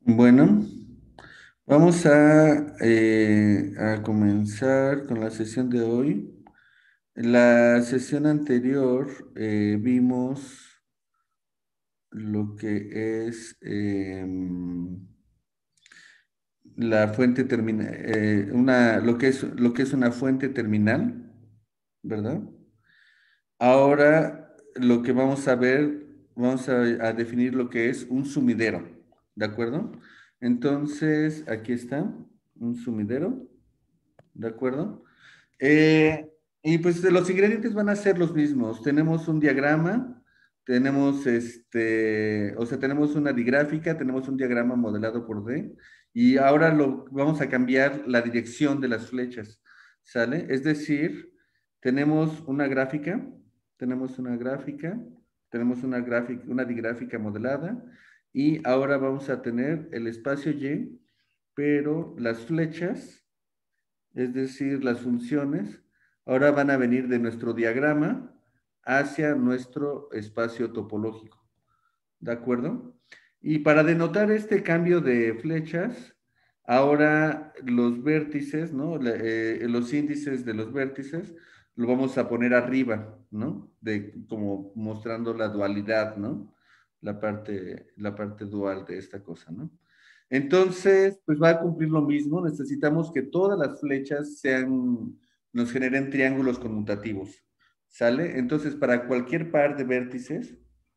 Bueno, vamos a comenzar con la sesión de hoy. En la sesión anterior vimos lo que es la fuente terminal, lo que es una fuente terminal, ¿verdad? Ahora lo que vamos a ver, a definir lo que es un sumidero, ¿de acuerdo? Entonces, aquí está, un sumidero, ¿de acuerdo? Eh, y pues los ingredientes van a ser los mismos. Tenemos un diagrama, tenemos o sea, tenemos una digráfica, tenemos un diagrama modelado por D, y ahora vamos a cambiar la dirección de las flechas, ¿sale? Es decir, tenemos una gráfica, tenemos una gráfica, tenemos una digráfica modelada, y ahora vamos a tener el espacio Y, pero las flechas, es decir, las funciones, ahora van a venir de nuestro diagrama hacia nuestro espacio topológico, ¿de acuerdo? Y para denotar este cambio de flechas, ahora los vértices, ¿no? Los índices de los vértices, lo vamos a poner arriba, ¿no? Como mostrando la dualidad, ¿no? La parte dual de esta cosa, ¿no? Entonces, pues va a cumplir lo mismo. Necesitamos que todas las flechas nos generen triángulos conmutativos, ¿sale? Entonces, para cualquier par de vértices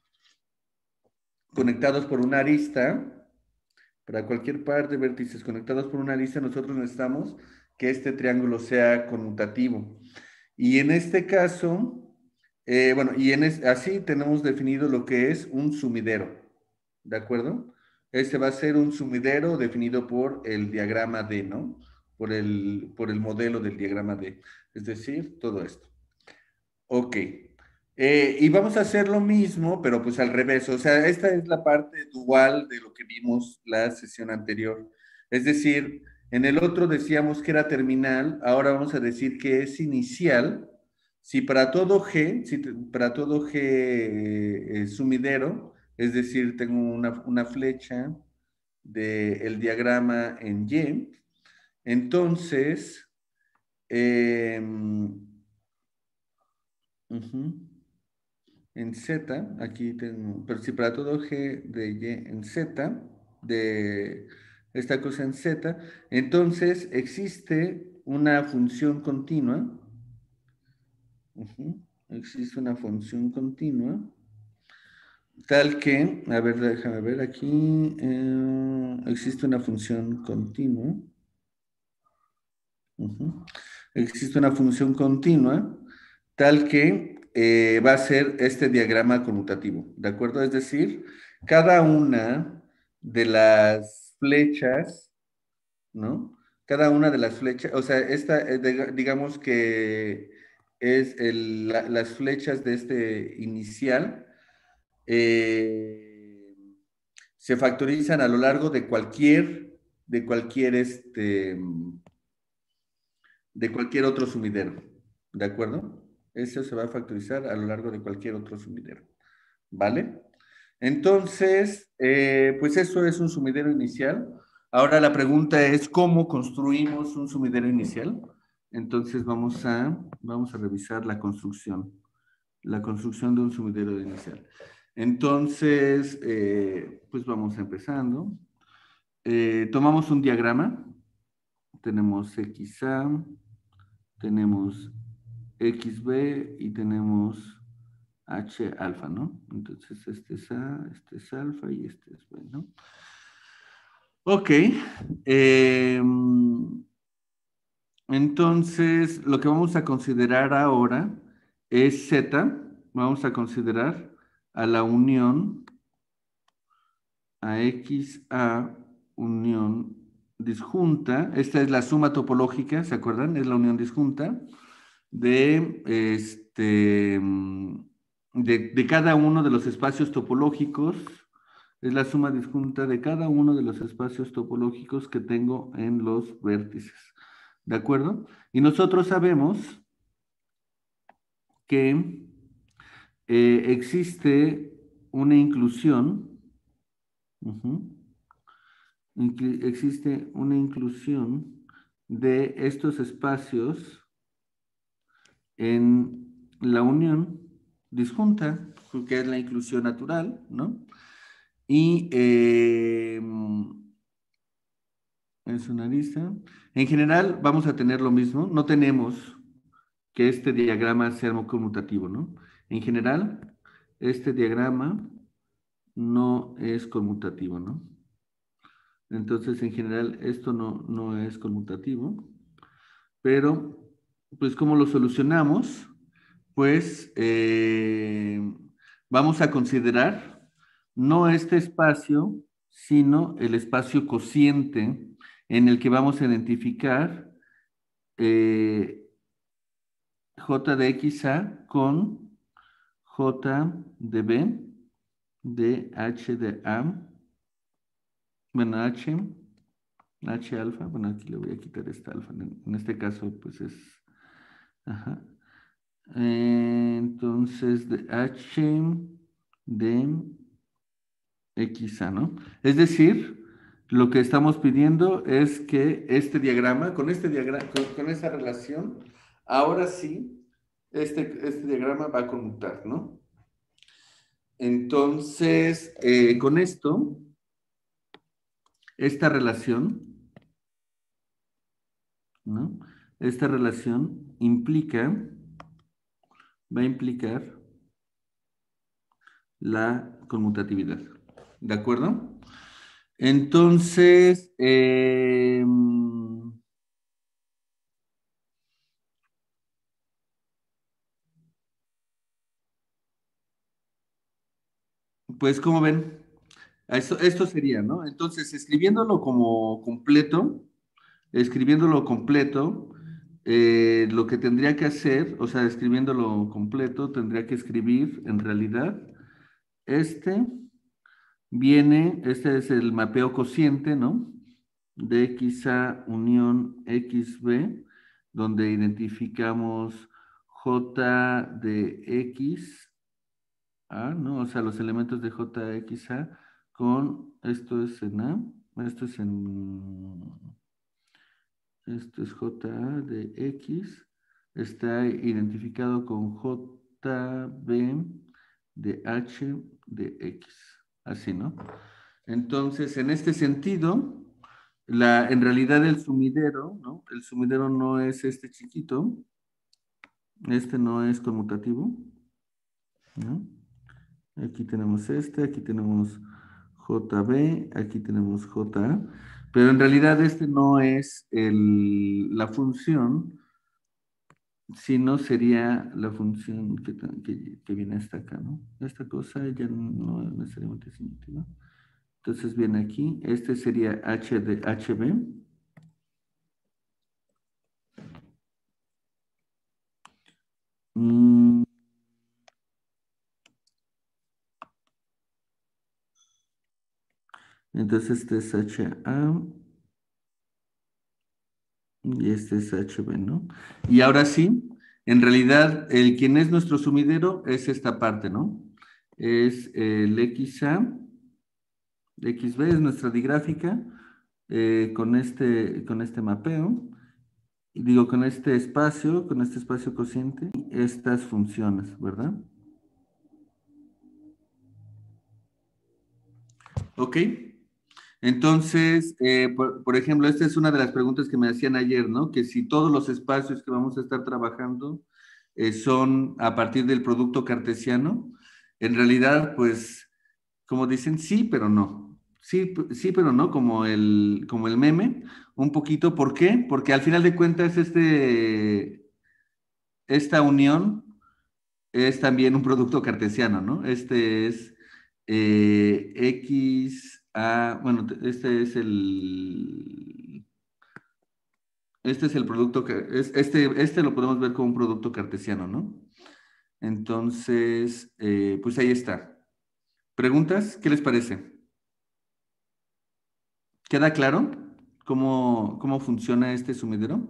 conectados por una arista, para cualquier par de vértices conectados por una arista, nosotros necesitamos que este triángulo sea conmutativo. Y en este caso, bueno, así tenemos definido lo que es un sumidero, ¿de acuerdo? Este va a ser un sumidero definido por el diagrama D, ¿no? Por el modelo del diagrama D. Es decir, todo esto. Ok. Y vamos a hacer lo mismo, pero pues al revés. O sea, esta es la parte dual de lo que vimos la sesión anterior. Es decir, en el otro decíamos que era terminal, ahora vamos a decir que es inicial. Si para todo G, para todo G sumidero, es decir, tengo una flecha del diagrama en Y, entonces, ujú, en Z, aquí tengo, pero si para todo G de Y en Z, de esta cosa en Z, entonces existe una función continua, existe una función continua, tal que, a ver, déjame ver aquí, existe una función continua, ujú, existe una función continua, tal que va a ser este diagrama conmutativo, ¿de acuerdo? Es decir, cada una de las flechas, ¿no? Cada una de las flechas, o sea, digamos que es las flechas de este inicial, eh, se factorizan a lo largo de cualquier otro sumidero, ¿de acuerdo? Eso se va a factorizar a lo largo de cualquier otro sumidero, ¿vale? Entonces, pues eso es un sumidero inicial. Ahora la pregunta es, ¿cómo construimos un sumidero inicial? Entonces vamos a revisar la construcción de un sumidero inicial. Entonces, pues vamos empezando. Tomamos un diagrama, tenemos XA, tenemos XB y tenemos H alfa, ¿no? Entonces este es A, este es alfa y este es B, ¿no? Ok. eh, entonces, lo que vamos a considerar ahora es Z. Vamos a considerar a la unión a XA unión disjunta. Esta es la suma topológica, ¿se acuerdan? Es la unión disjunta de cada uno de los espacios topológicos. Es la suma disjunta de cada uno de los espacios topológicos que tengo en los vértices. ¿De acuerdo? Y nosotros sabemos que existe una inclusión. Ujú. existe una inclusión de estos espacios en la unión disjunta, que es la inclusión natural, ¿no? Y es una lista. En general, vamos a tener lo mismo. No tenemos que este diagrama sea conmutativo, ¿no? En general, este diagrama no es conmutativo, ¿no? Entonces, en general, esto no es conmutativo, pero, pues, ¿cómo lo solucionamos? Pues, vamos a considerar no este espacio, sino el espacio cociente en el que vamos a identificar eh, J de XA con J de B, de H de A, bueno, H alfa, bueno, aquí le voy a quitar esta alfa, en este caso, pues es, ajá. Entonces, de H de XA, ¿no? Es decir, lo que estamos pidiendo es que este diagrama, con este diagrama, con esa relación, ahora sí, este diagrama va a conmutar, ¿no? Entonces, con esto, esta relación, ¿no? Esta relación va a implicar la conmutatividad. ¿De acuerdo? Entonces, pues como ven, esto sería, ¿no? Entonces, escribiéndolo completo, lo que tendría que hacer, o sea, escribiéndolo completo, tendría que escribir en realidad este este es el mapeo cociente, ¿no? De XA unión XB, donde identificamos J de X, ¿no? O sea, los elementos de JXA con, esto es en A, esto es en, esto es JA de X, está identificado con JB de H de X, así, ¿no? Entonces, en este sentido, en realidad el sumidero, ¿no? El sumidero no es este chiquito, este no es conmutativo, ¿no? Aquí tenemos aquí tenemos JB, aquí tenemos JA, pero en realidad este no es la función, sino sería la función que viene hasta acá, ¿no? Esta cosa ya no es necesariamente significativa. Entonces viene aquí, este sería H de HB. Mm, entonces este es HA y este es HB, ¿no? Y ahora sí, en realidad, quien es nuestro sumidero es esta parte, ¿no? Es el XA, XB es nuestra digráfica con este mapeo, y digo, con este espacio cociente, y estas funciones, ¿verdad? Ok. Entonces, por ejemplo, esta es una de las preguntas que me hacían ayer, ¿no? Que si todos los espacios que vamos a estar trabajando son a partir del producto cartesiano, en realidad, pues, como dicen, sí, pero no. Sí, sí, pero no, como el meme, un poquito. ¿Por qué? Porque al final de cuentas, esta unión es también un producto cartesiano, ¿no? Este es X, A, bueno, este es el producto que, este lo podemos ver como un producto cartesiano, ¿no? Entonces, pues ahí está. ¿Preguntas? ¿Qué les parece? ¿Queda claro cómo funciona este sumidero?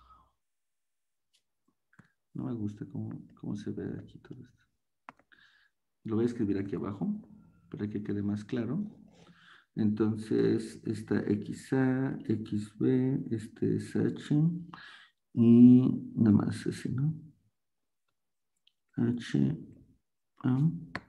No me gusta cómo se ve aquí todo esto. Lo voy a escribir aquí abajo para que quede más claro. Entonces, está XA, XB, este es H, y nada más así, ¿no? H, A,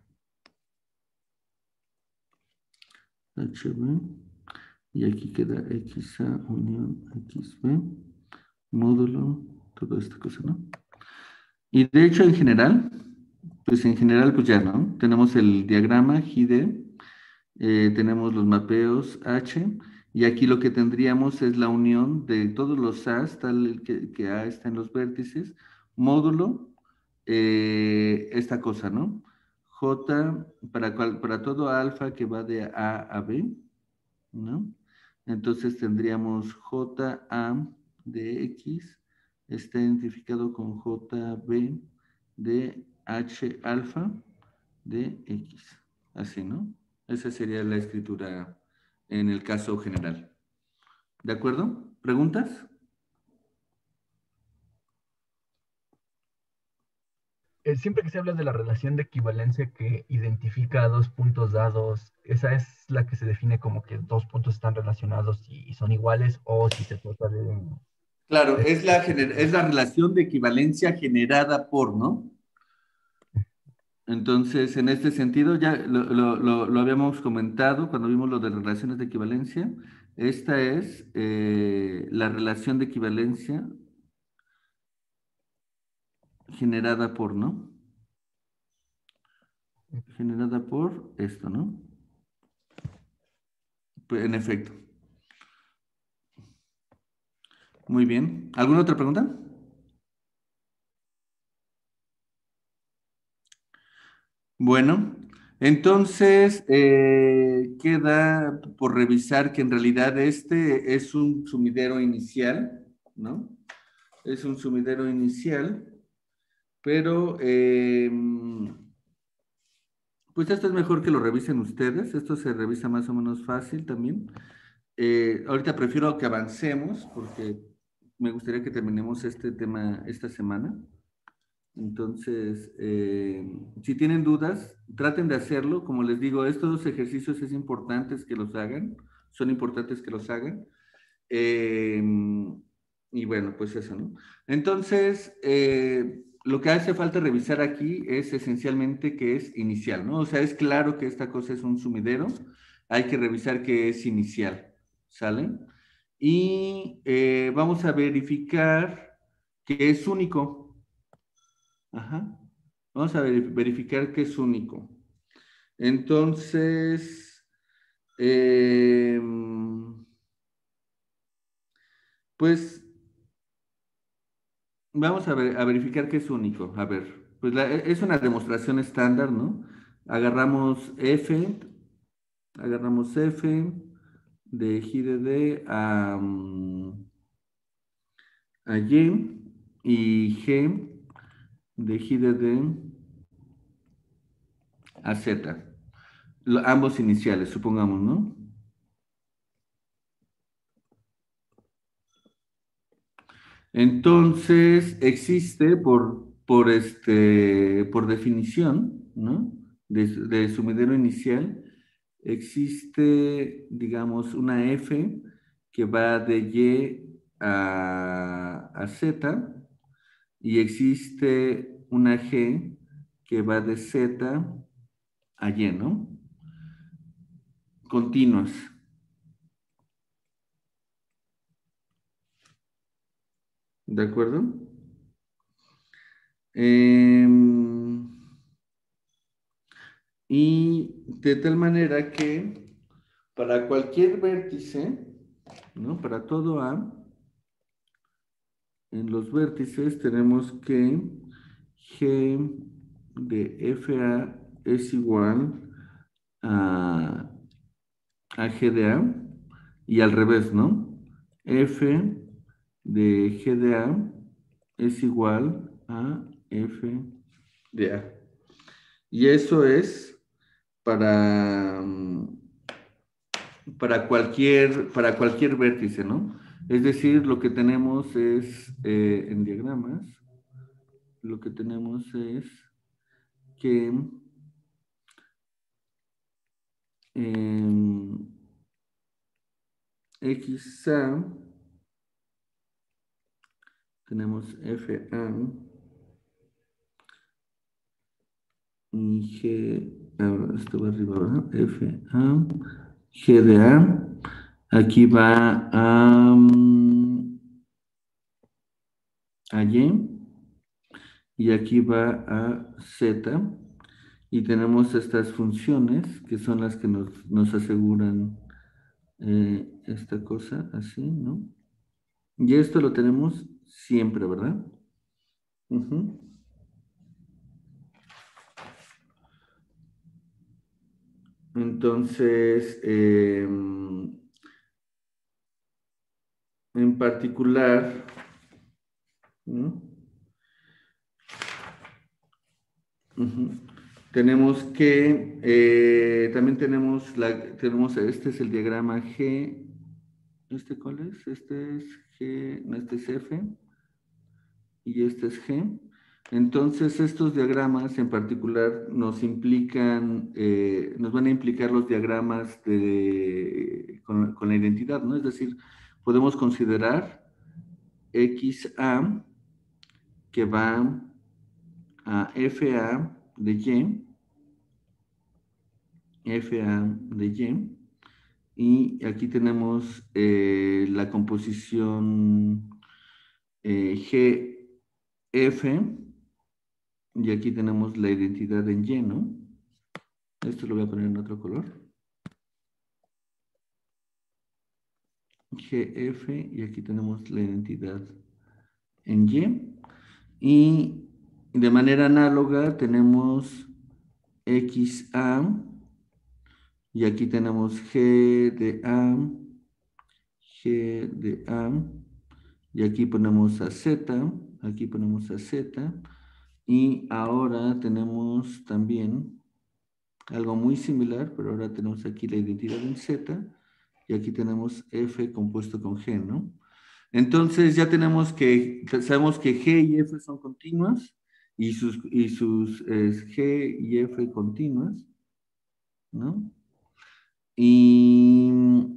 HB, y aquí queda XA unión XB, módulo, toda esta cosa, ¿no? Y de hecho, en general, pues ya, ¿no? Tenemos el diagrama GIDE, tenemos los mapeos H, y aquí lo que tendríamos es la unión de todos los A's, tal que A está en los vértices, módulo, esta cosa, ¿no? J, para todo alfa que va de A a B, ¿no? Entonces tendríamos JA de X, está identificado con JB de H alfa de X. Así, ¿no? Esa sería la escritura en el caso general. ¿De acuerdo? ¿Preguntas? Siempre que se habla de la relación de equivalencia que identifica dos puntos dados, ¿esa es la que se define como que dos puntos están relacionados y son iguales o si se trata Claro, de- es la relación de equivalencia generada por, ¿no? Entonces, en este sentido, ya lo habíamos comentado cuando vimos lo de relaciones de equivalencia. Esta es la relación de equivalencia generada por, ¿no? Generada por esto, ¿no? Pues, en efecto. Muy bien. ¿Alguna otra pregunta? Bueno, entonces queda por revisar que en realidad este es un sumidero inicial, ¿no? Es un sumidero inicial, pero pues esto es mejor que lo revisen ustedes. Esto se revisa más o menos fácil también. Ahorita prefiero que avancemos porque me gustaría que terminemos este tema esta semana. Entonces, si tienen dudas, traten de hacerlo. Como les digo, estos ejercicios es importantes que los hagan, son importantes que los hagan. Eh, y bueno, pues eso, ¿no? Entonces, lo que hace falta revisar aquí es esencialmente que es inicial, ¿no? O sea, es claro que esta cosa es un sumidero, hay que revisar que es inicial, ¿sale? Y vamos a verificar que es único. Ajá. Vamos a verificar que es único. Entonces, eh, pues vamos a verificar que es único. A ver, pues es una demostración estándar, ¿no? Agarramos F, agarramos F de GDD a Y G de GDD a Z. Ambos iniciales, supongamos, ¿no? Entonces, existe por definición, ¿no? De sumidero inicial, existe, digamos, una F que va de Y a Z y existe una G que va de Z a Y, ¿no? Continuas, ¿de acuerdo? Em, y de tal manera que para cualquier vértice, ¿no? Para todo A, en los vértices tenemos que G de FA es igual a, a G de A y al revés, ¿no? F de G de A es igual a F de A. Y eso es para, para cualquier vértice, ¿no? Es decir, lo que tenemos es, en diagramas, lo que tenemos es que XA, tenemos FA y G, ahora esto va arriba, ¿verdad? FA, G de A, aquí va a Y y aquí va a Z y tenemos estas funciones que son las que nos aseguran esta cosa así, ¿no? Y esto lo tenemos siempre, ¿verdad? Ujú. Entonces, en particular, ¿no? Ujú. Tenemos que, también tenemos, este es el diagrama G, ¿este cuál es? Este es G, no, este es F, y este es G. Entonces, estos diagramas en particular nos implican, nos van a implicar los diagramas con la identidad, ¿no? Es decir, podemos considerar XA que va a FA de Y, y aquí tenemos la composición GF, y aquí tenemos la identidad en Y, ¿no? Esto lo voy a poner en otro color. GF, y aquí tenemos la identidad en Y. Y de manera análoga tenemos XA, y aquí tenemos G de A, y aquí ponemos a Z, aquí ponemos a Z, y ahora tenemos también algo muy similar, pero ahora tenemos aquí la identidad en Z, y aquí tenemos F compuesto con G, ¿no? Entonces ya sabemos que G y F son continuas, y sus G y F continuas, ¿no? Y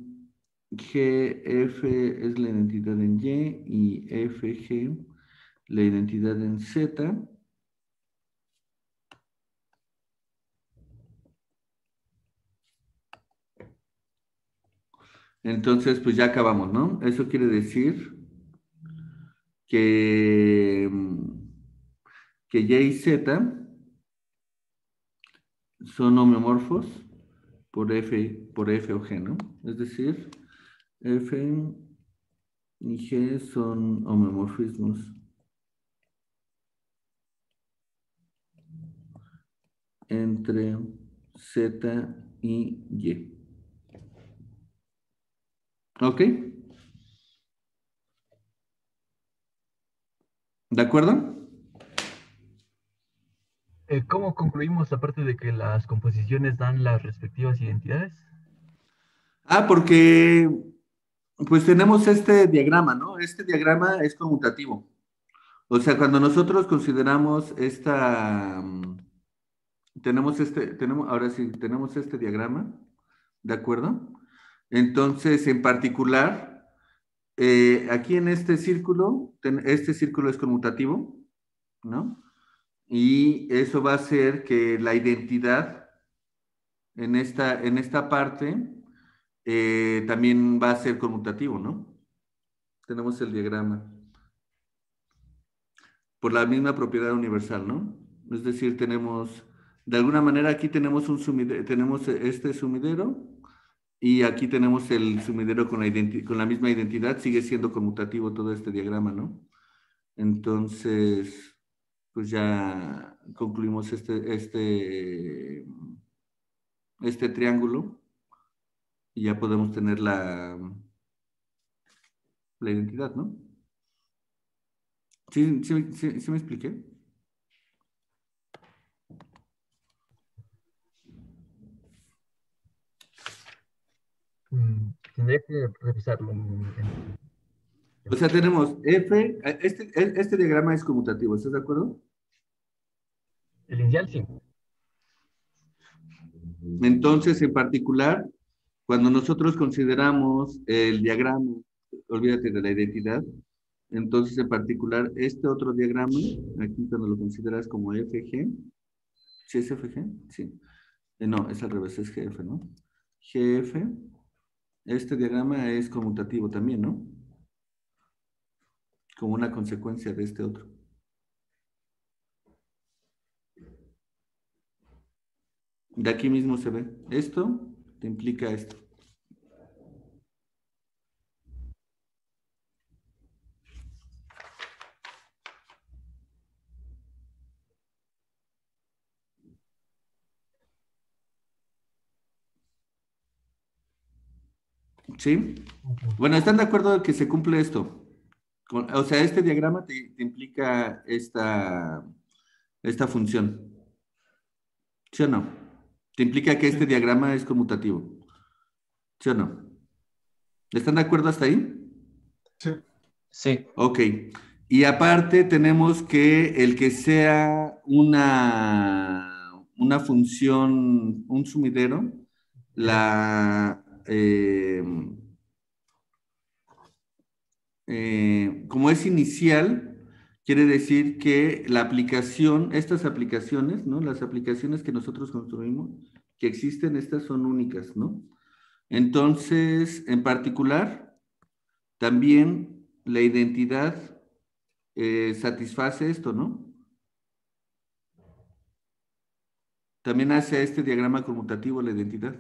GF es la identidad en Y y FG la identidad en Z. Entonces, pues ya acabamos, ¿no? Eso quiere decir que, que Y y Z son homeomorfos por F o G, ¿no? Es decir, F y G son homeomorfismos entre Z y Y. ¿Ok? ¿De acuerdo? ¿Cómo concluimos, aparte de que las composiciones dan las respectivas identidades? Porque pues tenemos este diagrama, ¿no? Este diagrama es conmutativo. O sea, cuando nosotros consideramos ahora sí, tenemos este diagrama, ¿de acuerdo? Entonces, en particular, aquí en este círculo es conmutativo, ¿no? Y eso va a hacer que la identidad en esta parte también va a ser conmutativo, ¿no? Tenemos el diagrama por la misma propiedad universal, ¿no? Es decir, de alguna manera aquí tenemos tenemos este sumidero, y aquí tenemos el sumidero con la misma identidad, sigue siendo conmutativo todo este diagrama, ¿no? Entonces, pues ya concluimos este triángulo, y ya podemos tener la identidad, ¿no? ¿Sí, sí me expliqué? Tendría que revisarlo. O sea, tenemos este diagrama es conmutativo, ¿estás de acuerdo? El inicial sí. Entonces, en particular, Cuando nosotros consideramos el diagrama, olvídate de la identidad, entonces en particular este otro diagrama, aquí cuando lo consideras como FG, ¿sí es FG? Sí. No, es al revés, es GF, ¿no? GF, este diagrama es conmutativo también, ¿no? Como una consecuencia de este otro. De aquí mismo se ve. Esto te implica esto. ¿Sí? Ujú. Bueno, ¿están de acuerdo que se cumple esto? O sea, este diagrama te implica esta función. ¿Sí o no? Te implica que este Sí. diagrama es conmutativo. ¿Sí o no? ¿Están de acuerdo hasta ahí? Sí. Sí, Ok. Y aparte tenemos que el que sea una función, un sumidero, la, como es inicial, quiere decir que la aplicación, estas aplicaciones, ¿no? Las aplicaciones que nosotros construimos, que existen, estas son únicas, ¿no? Entonces, en particular, también la identidad satisface esto, ¿no? También hace este diagrama conmutativo la identidad.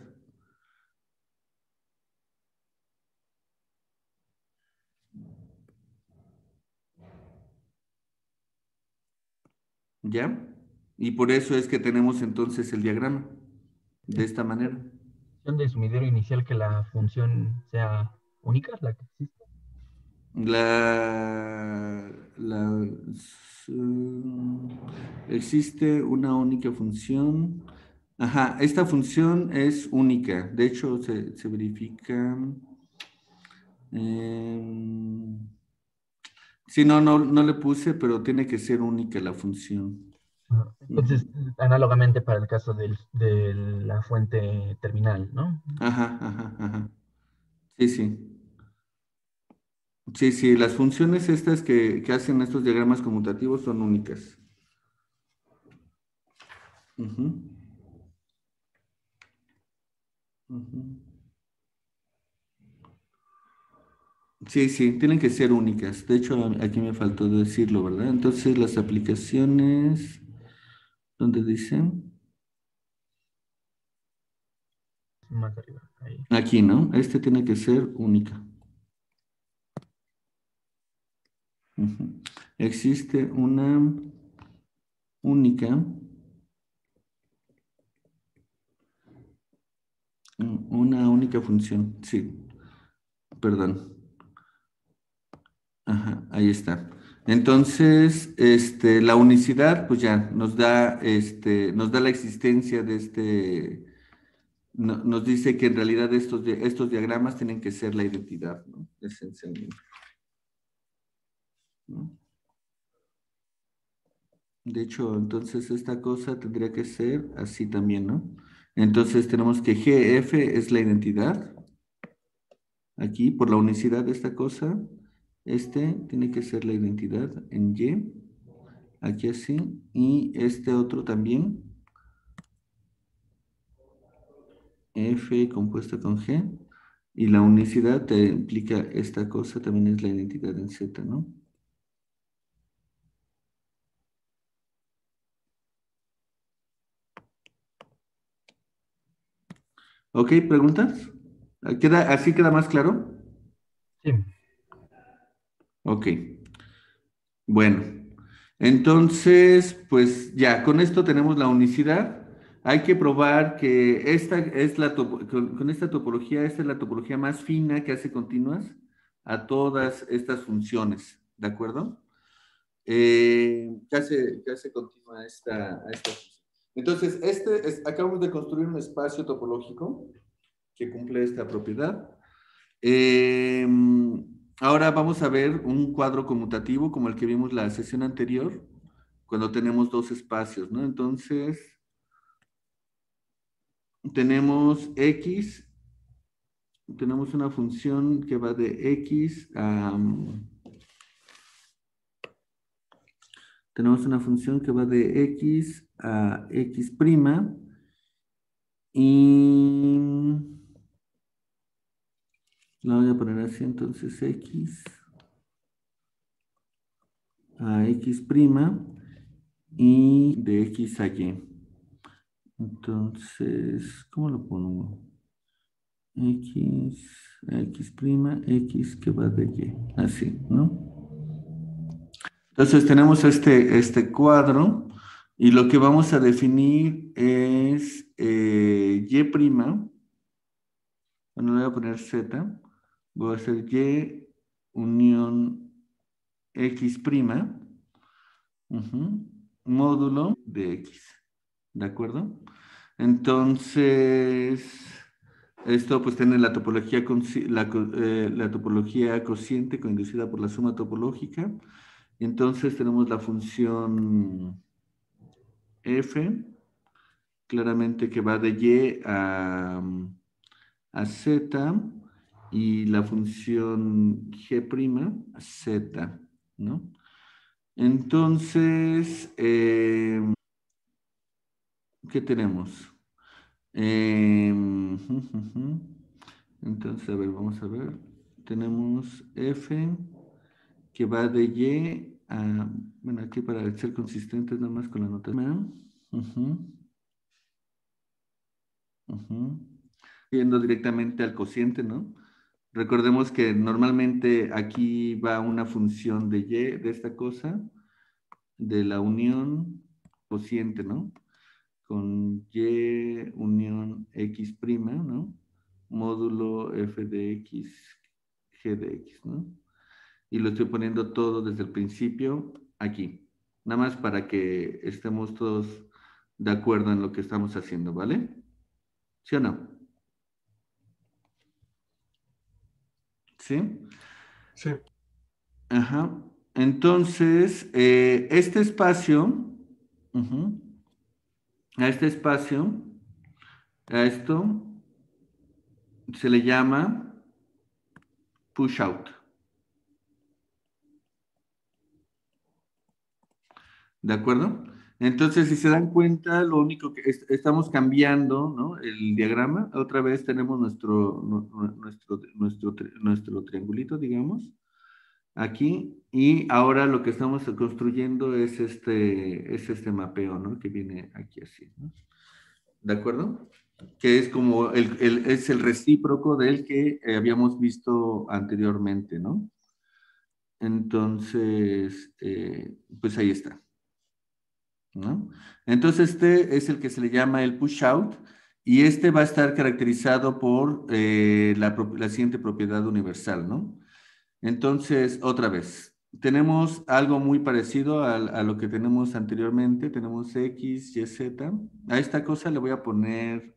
¿Ya? Y por eso es que tenemos entonces el diagrama de Es esta manera. función de sumidero inicial que la función sea única, la que existe. La, existe una única función. Ajá, esta función es única. De hecho, se verifica. em, sí, no le puse, pero tiene que ser única la función. Ajá. Entonces, Ujú. análogamente para el caso de la fuente terminal, ¿no? Ajá, ajá, ajá. Sí, sí. Sí, sí, las funciones estas que hacen estos diagramas conmutativos son únicas. Ujú, ujú. Sí, sí, tienen que ser únicas. De hecho, aquí me faltó decirlo, ¿verdad? Entonces, las aplicaciones, ¿dónde dicen? Más arriba, ahí. Aquí, ¿no? Este tiene que ser única. Ujú. Existe una única, una única función. Sí, perdón. Ajá, ahí está. Entonces, la unicidad, pues ya nos da la existencia de nos dice que en realidad estos diagramas tienen que ser la identidad, ¿no? Esencialmente, ¿no? De hecho, entonces esta cosa tendría que ser así también, ¿no? Entonces tenemos que GF es la identidad, aquí, por la unicidad de esta cosa, tiene que ser la identidad en Y, aquí así, y este otro también, F compuesta con G, y la unicidad te implica esta cosa, también es la identidad en Z, ¿no? Ok, ¿preguntas? ¿Así queda más claro? Sí. Ok, bueno. Entonces, pues ya, con esto tenemos la unicidad. Hay que probar que esta es con esta topología, esta es la topología más fina que hace continuas a todas estas funciones, ¿de acuerdo? Que hace continua a esta función. Entonces, acabamos de construir un espacio topológico que cumple esta propiedad. Eh, ahora vamos a ver un cuadro conmutativo como el que vimos la sesión anterior, cuando tenemos dos espacios, ¿no? Entonces, tenemos X tenemos una función que va de x a... tenemos una función que va de x a x prima y la voy a poner así, entonces x a x prima y de x a y. Entonces, ¿cómo lo pongo? X, X prima, X que va de Y, así, ¿no? Entonces tenemos este cuadro y lo que vamos a definir es Y prima, bueno, le voy a poner Z, voy a hacer Y unión X prima, módulo de X, ¿de acuerdo? Entonces, esto pues tiene la topología, la topología cociente conducida por la suma topológica. Y entonces tenemos la función f, claramente que va de y a z, y la función g' a z, ¿no? Entonces, ¿qué tenemos? Entonces, a ver, vamos a ver. Tenemos f que va de y a, bueno, aquí para ser consistentes nada más con la notación. Yendo directamente al cociente, ¿no? Recordemos que normalmente aquí va una función de y de esta cosa, de la unión cociente, ¿no? Con y unión x prima, ¿no? Módulo f de x, g de x, ¿no? Y lo estoy poniendo todo desde el principio aquí. Nada más para que estemos todos de acuerdo en lo que estamos haciendo, ¿vale? ¿Sí o no? ¿Sí? Sí. Ajá. Entonces, este espacio, ujú, a este espacio, a esto, se le llama push out. ¿De acuerdo? Entonces, si se dan cuenta, lo único que estamos cambiando, ¿no? El diagrama. Otra vez tenemos nuestro triangulito, digamos, aquí. Y ahora lo que estamos construyendo es este mapeo, ¿no? Que viene aquí así, ¿no? ¿De acuerdo? Que es como es el recíproco del que habíamos visto anteriormente, ¿no? Entonces, pues ahí está, ¿no? Entonces, este es el que se le llama el push out y este va a estar caracterizado por la siguiente propiedad universal, ¿no? Entonces, otra vez, tenemos algo muy parecido a lo que tenemos anteriormente. Tenemos X, Y, Z. A esta cosa le voy a poner,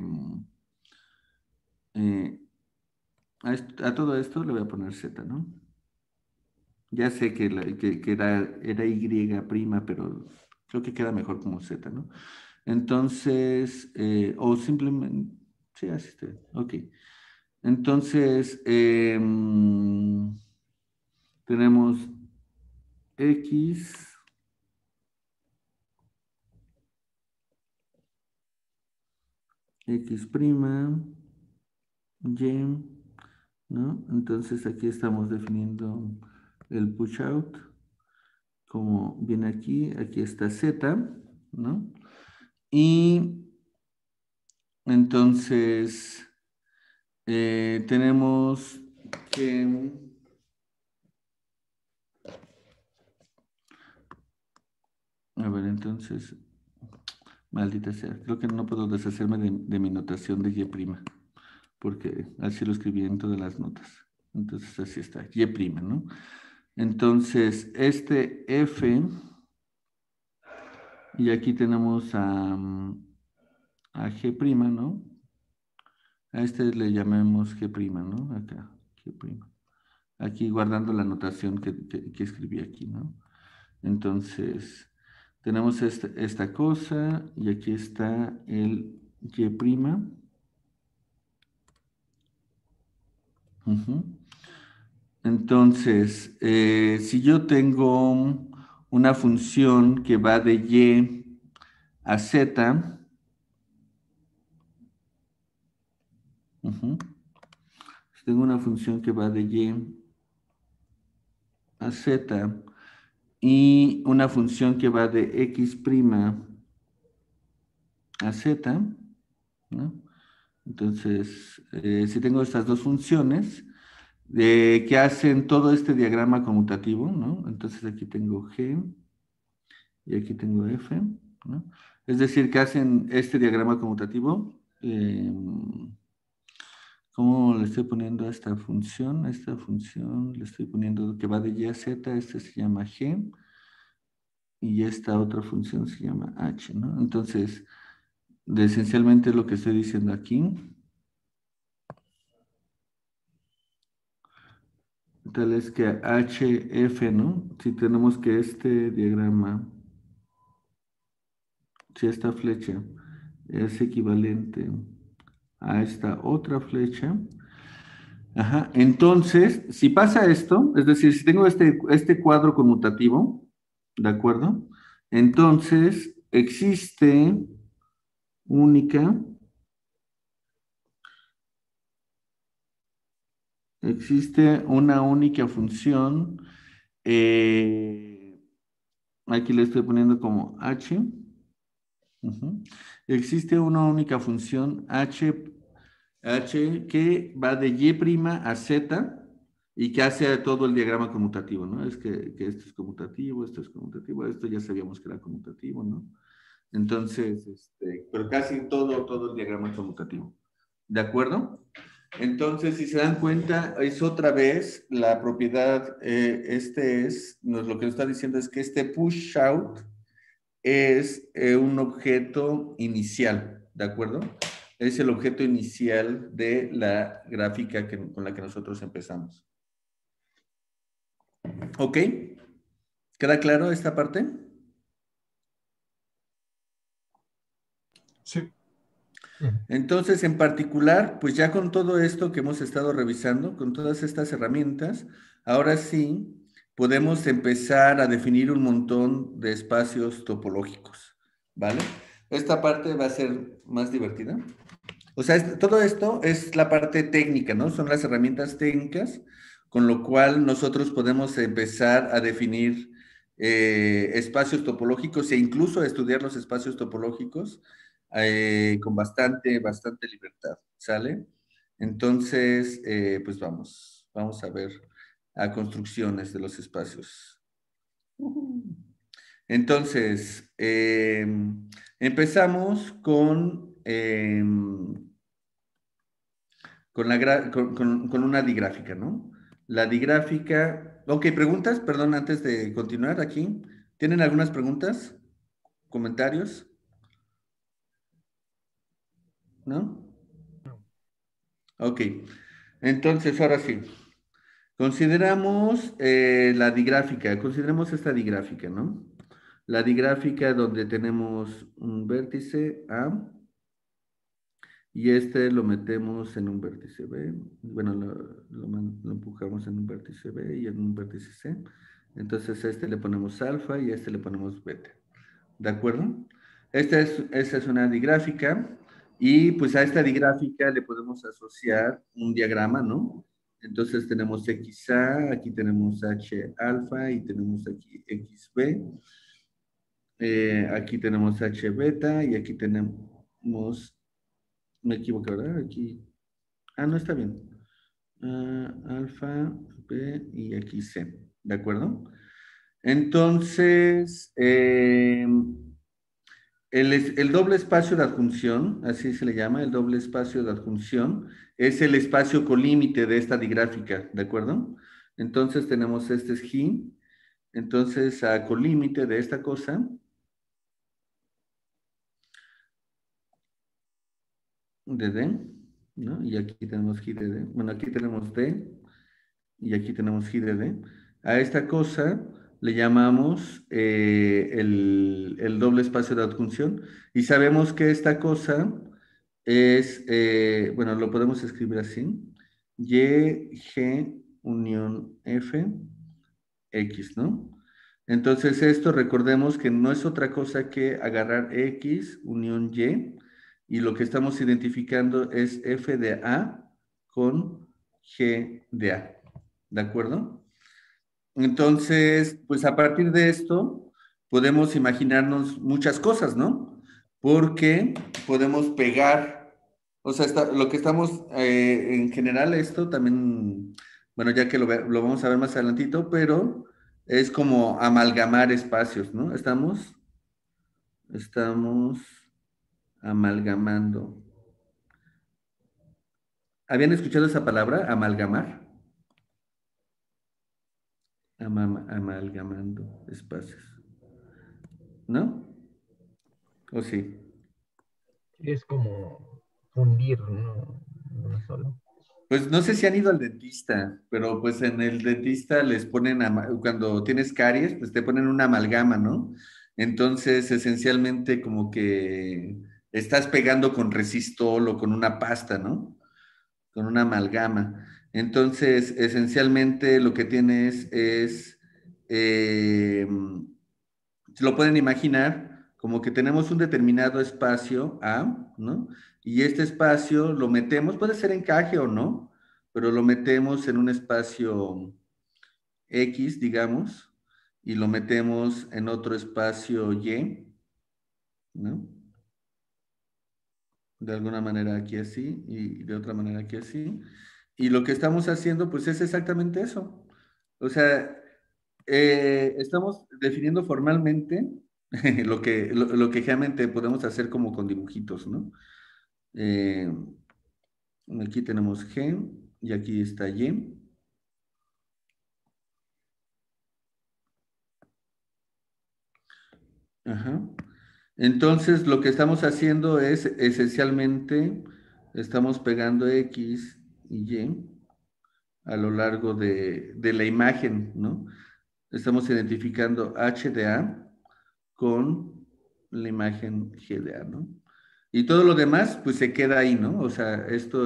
eh, a todo esto le voy a poner Z, ¿no? Ya sé que era Y prima, pero creo que queda mejor como Z, ¿no? Entonces, o simplemente, sí, así está. Ok. Entonces, tenemos X, X prima, Y, ¿no? Entonces aquí estamos definiendo el push out, como viene aquí, aquí está Z, ¿no? Y entonces tenemos que, a ver, entonces, maldita sea, creo que no puedo deshacerme de mi notación de Y prima, porque así lo escribí en todas las notas. Entonces así está, Y prima, ¿no? Entonces, este F, y aquí tenemos a G prima, ¿no? A este le llamemos G prima, ¿no? Acá, G prima. Aquí guardando la notación que escribí aquí, ¿no? Entonces, tenemos esta cosa y aquí está el Y prima. Ujú. Entonces, si yo tengo una función que va de y a z, ujú, si tengo una función que va de y a z y una función que va de x' a z, ¿no? Entonces, si tengo estas dos funciones que hacen todo este diagrama conmutativo, ¿no? Entonces aquí tengo G y aquí tengo F, ¿no? Es decir, que hacen este diagrama conmutativo. ¿Cómo le estoy poniendo a esta función? A esta función le estoy poniendo que va de Y a Z, este se llama G, y esta otra función se llama H, ¿no? Entonces, esencialmente lo que estoy diciendo aquí, tal es que HF, ¿no? Si tenemos que este diagrama, si esta flecha es equivalente a esta otra flecha, ajá, entonces, si pasa esto, es decir, si tengo este cuadro conmutativo, ¿de acuerdo? Entonces, única, existe una única función, aquí le estoy poniendo como h, ujú. Existe una única función h que va de y' a z y que hace todo el diagrama conmutativo, ¿no? Es que esto es conmutativo, esto ya sabíamos que era conmutativo, ¿no? Entonces, pero casi todo el diagrama conmutativo. ¿De acuerdo? Entonces, si se dan cuenta, es otra vez la propiedad, lo que nos está diciendo es que este push out es un objeto inicial, ¿de acuerdo? Es el objeto inicial de la gráfica con la que nosotros empezamos. ¿Ok? ¿Queda claro esta parte? Sí. Entonces, en particular, pues ya con todo esto que hemos estado revisando, con todas estas herramientas, ahora sí podemos empezar a definir un montón de espacios topológicos, ¿vale? Esta parte va a ser más divertida. O sea, todo esto es la parte técnica, ¿no? Son las herramientas técnicas, con lo cual nosotros podemos empezar a definir espacios topológicos e incluso a estudiar los espacios topológicos con bastante libertad, ¿sale? Entonces, pues vamos a ver a construcciones de los espacios. Entonces, empezamos con una digráfica, ¿no? La digráfica. Ok, preguntas, perdón, antes de continuar aquí. ¿Tienen algunas preguntas? ¿Comentarios? ¿No? Ok, entonces ahora sí. Consideramos la digráfica, consideremos esta digráfica, ¿no? La digráfica donde tenemos un vértice A y lo metemos en un vértice B. Bueno, lo empujamos en un vértice B y en un vértice C. Entonces a este le ponemos alfa y a este le ponemos beta. ¿De acuerdo? Esta es una digráfica y pues a esta digráfica le podemos asociar un diagrama, ¿no? Entonces tenemos XA, aquí tenemos H alfa y tenemos aquí XB. Aquí tenemos H beta y aquí tenemos, me equivoqué, ¿verdad? Aquí, no está bien. Alfa, B y aquí C, ¿de acuerdo? Entonces, el doble espacio de adjunción, así se le llama, el doble espacio de adjunción, es el espacio colímite de esta digráfica, ¿de acuerdo? Entonces tenemos este es G, entonces a colímite de esta cosa, de D, ¿no? Y aquí tenemos G de D. Bueno, aquí tenemos D y aquí tenemos G de D. A esta cosa le llamamos el doble espacio de adjunción y sabemos que esta cosa es, bueno, lo podemos escribir así. Y, G, unión F, X, ¿no? Entonces esto recordemos que no es otra cosa que agarrar X, unión y lo que estamos identificando es F de A con G de A, ¿de acuerdo? Entonces, pues a partir de esto podemos imaginarnos muchas cosas, ¿no? Porque podemos pegar, o sea, lo que estamos, en general esto también, bueno, ya que lo vamos a ver más adelantito, pero es como amalgamar espacios, ¿no? Estamos amalgamando. ¿Habían escuchado esa palabra, amalgamar? Amalgamando espacios, ¿no? ¿O sí? Es como fundir, ¿no? Uno solo. Pues no sé si han ido al dentista, pero pues en el dentista les ponen, cuando tienes caries, pues te ponen una amalgama, ¿no? Entonces, esencialmente como que estás pegando con resistol o con una pasta, ¿no? Con una amalgama. Entonces, esencialmente lo que tienes es, se lo pueden imaginar como que tenemos un determinado espacio A, ¿no? Y este espacio lo metemos, puede ser encaje o no, pero lo metemos en un espacio X, digamos, y lo metemos en otro espacio Y, ¿no? De alguna manera aquí así y de otra manera aquí así. Y lo que estamos haciendo, pues es exactamente eso. O sea, estamos definiendo formalmente lo que generalmente podemos hacer como con dibujitos, ¿no? Eh, aquí tenemos G y aquí está Y. Ajá. Entonces, lo que estamos haciendo es esencialmente, estamos pegando X y Y a lo largo de la imagen, ¿no? Estamos identificando H de A con la imagen G de A, ¿no? Y todo lo demás, pues se queda ahí, ¿no? O sea,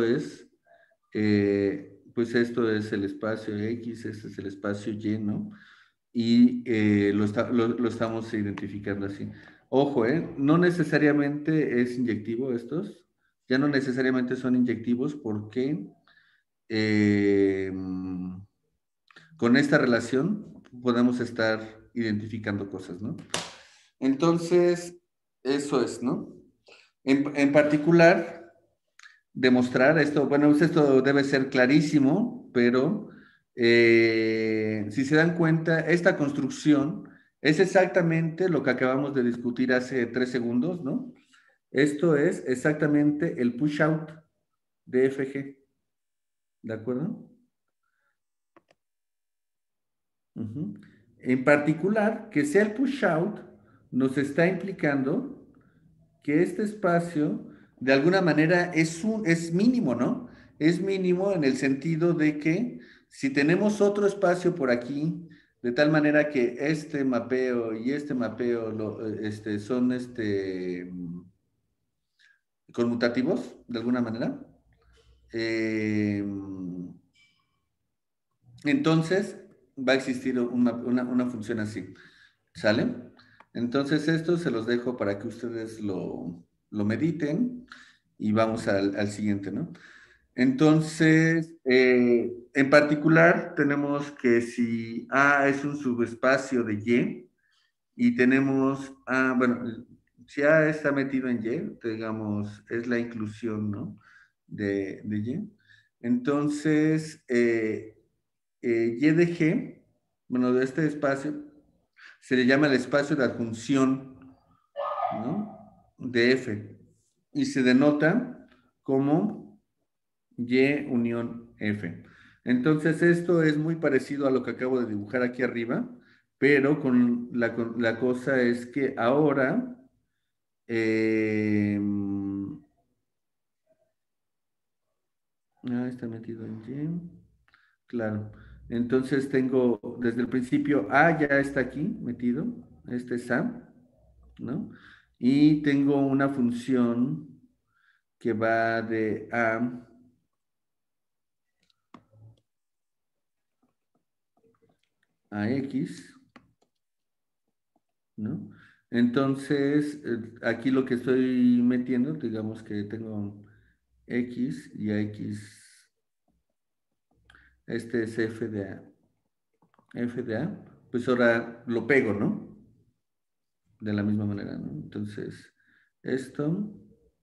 pues esto es el espacio X, este es el espacio Y, ¿no? Y lo estamos identificando así. Ojo, no necesariamente es inyectivo estos, ya no necesariamente son inyectivos porque eh, con esta relación podemos estar identificando cosas, ¿no? Entonces, eso es, ¿no? En particular, demostrar esto, bueno, esto debe ser clarísimo, pero si se dan cuenta, esta construcción es exactamente lo que acabamos de discutir hace 3 segundos, ¿no? Esto es exactamente el push-out de FG, ¿de acuerdo? Ujú. En particular, que sea el push-out nos está implicando que este espacio de alguna manera es mínimo, ¿no? Es mínimo en el sentido de que si tenemos otro espacio por aquí, de tal manera que este mapeo y este mapeo son conmutativos, de alguna manera, eh, entonces va a existir una función así, ¿sale? Entonces esto se los dejo para que ustedes lo mediten y vamos al siguiente, ¿no? Entonces, en particular, tenemos que si A es un subespacio de y tenemos A, bueno, si A está metido en Y, digamos, es la inclusión, ¿no? De Y. Entonces, Y de G, bueno, de este espacio, se le llama el espacio de adjunción, ¿no? De F. Y se denota como Y unión F. Entonces, esto es muy parecido a lo que acabo de dibujar aquí arriba, pero con la cosa es que ahora está metido en Y. Claro. Entonces tengo desde el principio A ya está aquí metido, este es A, ¿no? Y tengo una función que va de A a X, ¿no? Entonces, aquí lo que estoy metiendo, digamos que tengo X y a X, este es F de A, pues ahora lo pego, ¿no? De la misma manera, ¿no? Entonces, esto,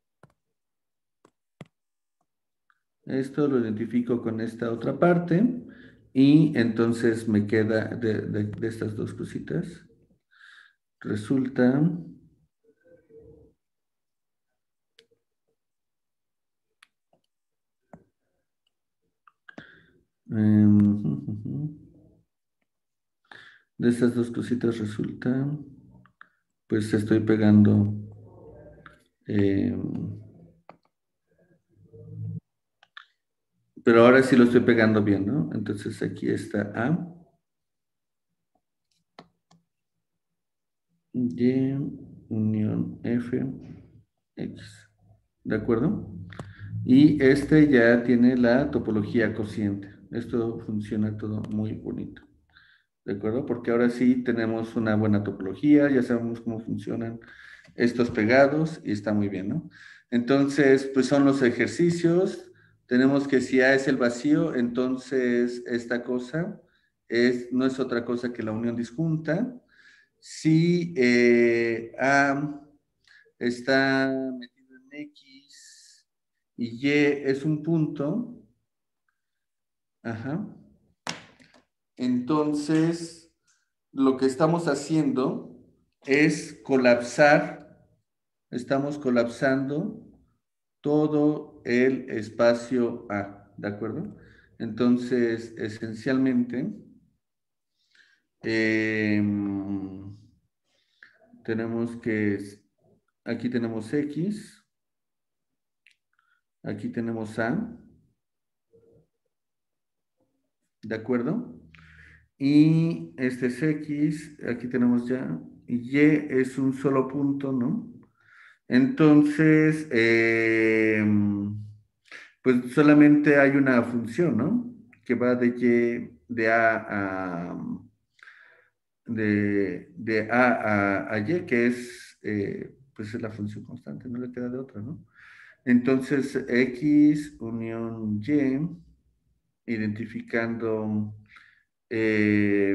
esto lo identifico con esta otra parte y entonces me queda de estas dos cositas. Resulta, de estas dos cositas resulta, pues estoy pegando, pero ahora sí lo estoy pegando bien, ¿no? Entonces aquí está A, Y, unión F, X. ¿De acuerdo? Y este ya tiene la topología cociente. Esto funciona todo muy bonito. ¿De acuerdo? Porque ahora sí tenemos una buena topología, ya sabemos cómo funcionan estos pegados y está muy bien, ¿no? Entonces, pues son los ejercicios. Tenemos que si A es el vacío, entonces esta cosa no es otra cosa que la unión disjunta. Si A está metido en X y Y es un punto, ajá, entonces lo que estamos haciendo es colapsar, estamos colapsando todo el espacio A, ¿de acuerdo? Entonces, esencialmente, eh, tenemos que, aquí tenemos X, aquí tenemos A, ¿de acuerdo? Y este es X, aquí tenemos ya, y es un solo punto, ¿no? Entonces, pues solamente hay una función, ¿no? Que va de Y, de A a, a Y, que es, pues es la función constante, no le queda de otra, ¿no? Entonces, X unión Y, identificando eh,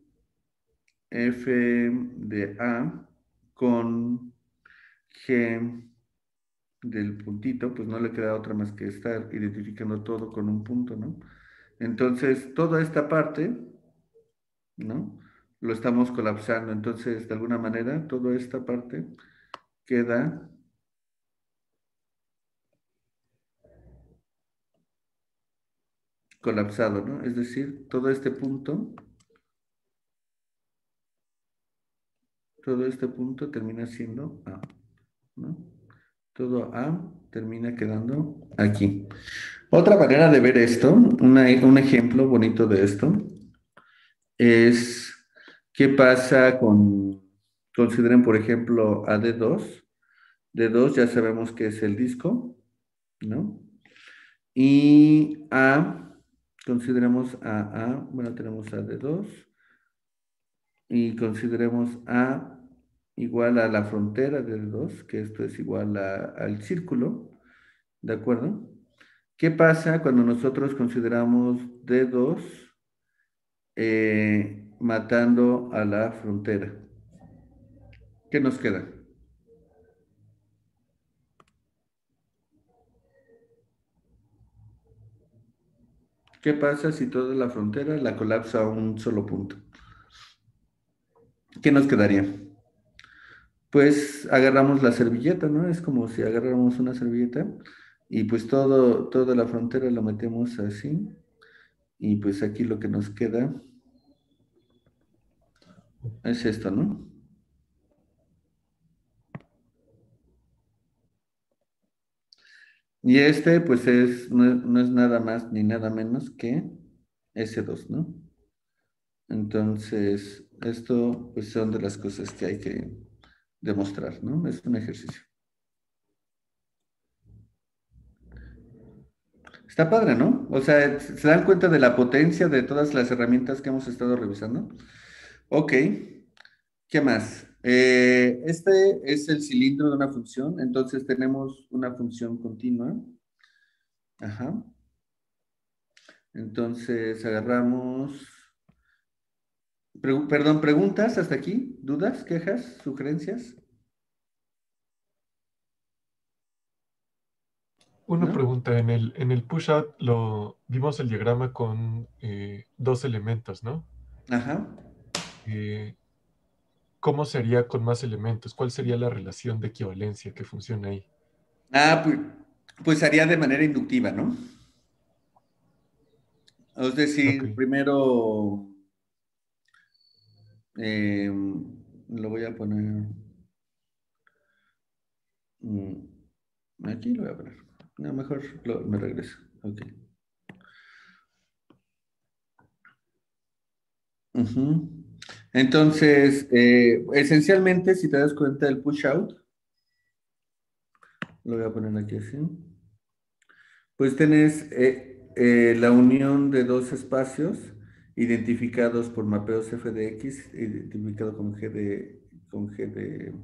F de A con G del puntito, pues no le queda otra más que estar identificando todo con un punto, ¿no? Entonces, toda esta parte, ¿no? Lo estamos colapsando. Entonces, de alguna manera, toda esta parte queda colapsado, ¿no? Es decir, todo este punto termina siendo A, ¿no? Todo A termina quedando aquí. Otra manera de ver esto, un ejemplo bonito de esto, es qué pasa consideren por ejemplo a D2. D2 ya sabemos que es el disco, ¿no? Y A, consideremos bueno, tenemos a D2 y consideremos A igual a la frontera de D2, que esto es igual al círculo, ¿de acuerdo? ¿Qué pasa cuando nosotros consideramos D2 matando a la frontera? ¿Qué nos queda? ¿Qué pasa si toda la frontera la colapsa a un solo punto? ¿Qué nos quedaría? Pues agarramos la servilleta, ¿no? Es como si agarráramos una servilleta y pues toda la frontera la metemos así y pues aquí lo que nos queda es esto, ¿no? Y este pues no es nada más ni nada menos que S2, ¿no? Entonces, esto pues son de las cosas que hay que demostrar, ¿no? Es un ejercicio. Está padre, ¿no? O sea, se dan cuenta de la potencia de todas las herramientas que hemos estado revisando. Ok, ¿qué más? Este es el cilindro de una función, entonces tenemos una función continua. Ajá. Entonces agarramos, perdón, preguntas hasta aquí, dudas, quejas, sugerencias, Una ¿no? pregunta, en el push-out lo vimos el diagrama con dos elementos, ¿no? Ajá. Eh, ¿Cómo sería con más elementos? ¿Cuál sería la relación de equivalencia que funciona ahí? Ah, pues haría de manera inductiva, ¿no? Es Ok, decir, primero lo voy a poner aquí, lo voy a poner. No, mejor me regreso. Ok. Ujú. Entonces, esencialmente, si te das cuenta del push out, lo voy a poner aquí así. Pues tenés la unión de dos espacios identificados por mapeos f de x, identificado con g de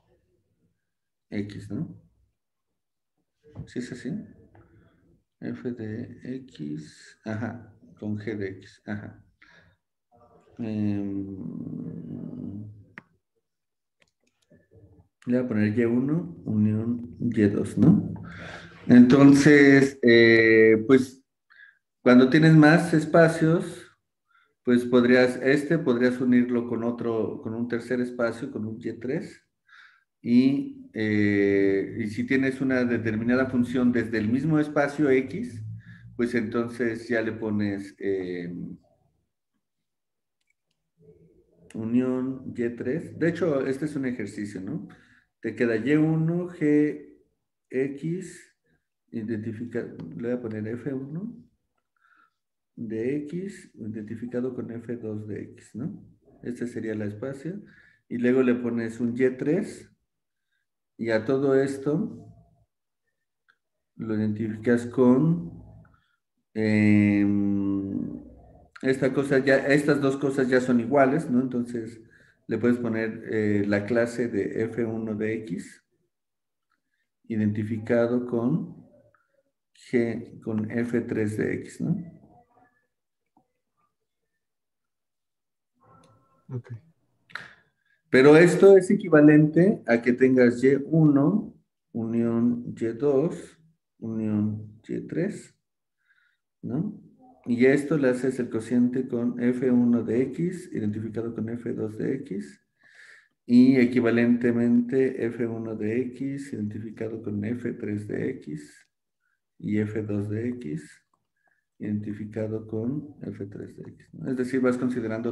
x, ¿no? ¿Sí es así? F de x, ajá, con g de x, ajá. Le voy a poner y1, unión y2, ¿no? Entonces, pues cuando tienes más espacios, pues podrías unirlo con otro, con un tercer espacio, con un y3. Y si tienes una determinada función desde el mismo espacio X, pues entonces ya le pones unión Y3. De hecho, este es un ejercicio, ¿no? Te queda Y1, GX, identifica, le voy a poner F1 de X, identificado con F2 de X, ¿no? Este sería la espacio. Y luego le pones un Y3, y a todo esto lo identificas con eh, estas dos cosas ya son iguales, ¿no? Entonces le puedes poner la clase de F1 de X identificado con F3 de X, ¿no? ok. Pero esto es equivalente a que tengas Y1, unión Y2, unión Y3, ¿no? Y esto le haces el cociente con F1 de X, identificado con F2 de X, y equivalentemente F1 de X, identificado con F3 de X, y F2 de X, identificado con F3 de X, ¿no? Es decir, vas considerando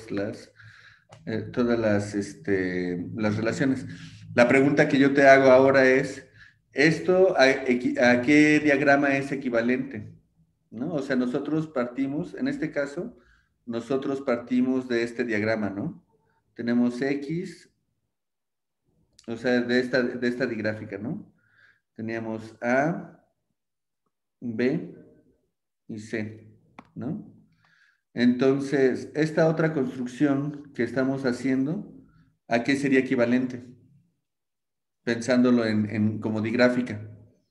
las relaciones. La pregunta que yo te hago ahora es, ¿esto a qué diagrama es equivalente? ¿No? O sea, nosotros partimos, en este caso, nosotros partimos de este diagrama, ¿no? Tenemos X, o sea, de esta digráfica, ¿no? Teníamos A, B y C, ¿no? Entonces, esta otra construcción que estamos haciendo, ¿a qué sería equivalente? Pensándolo como digráfica.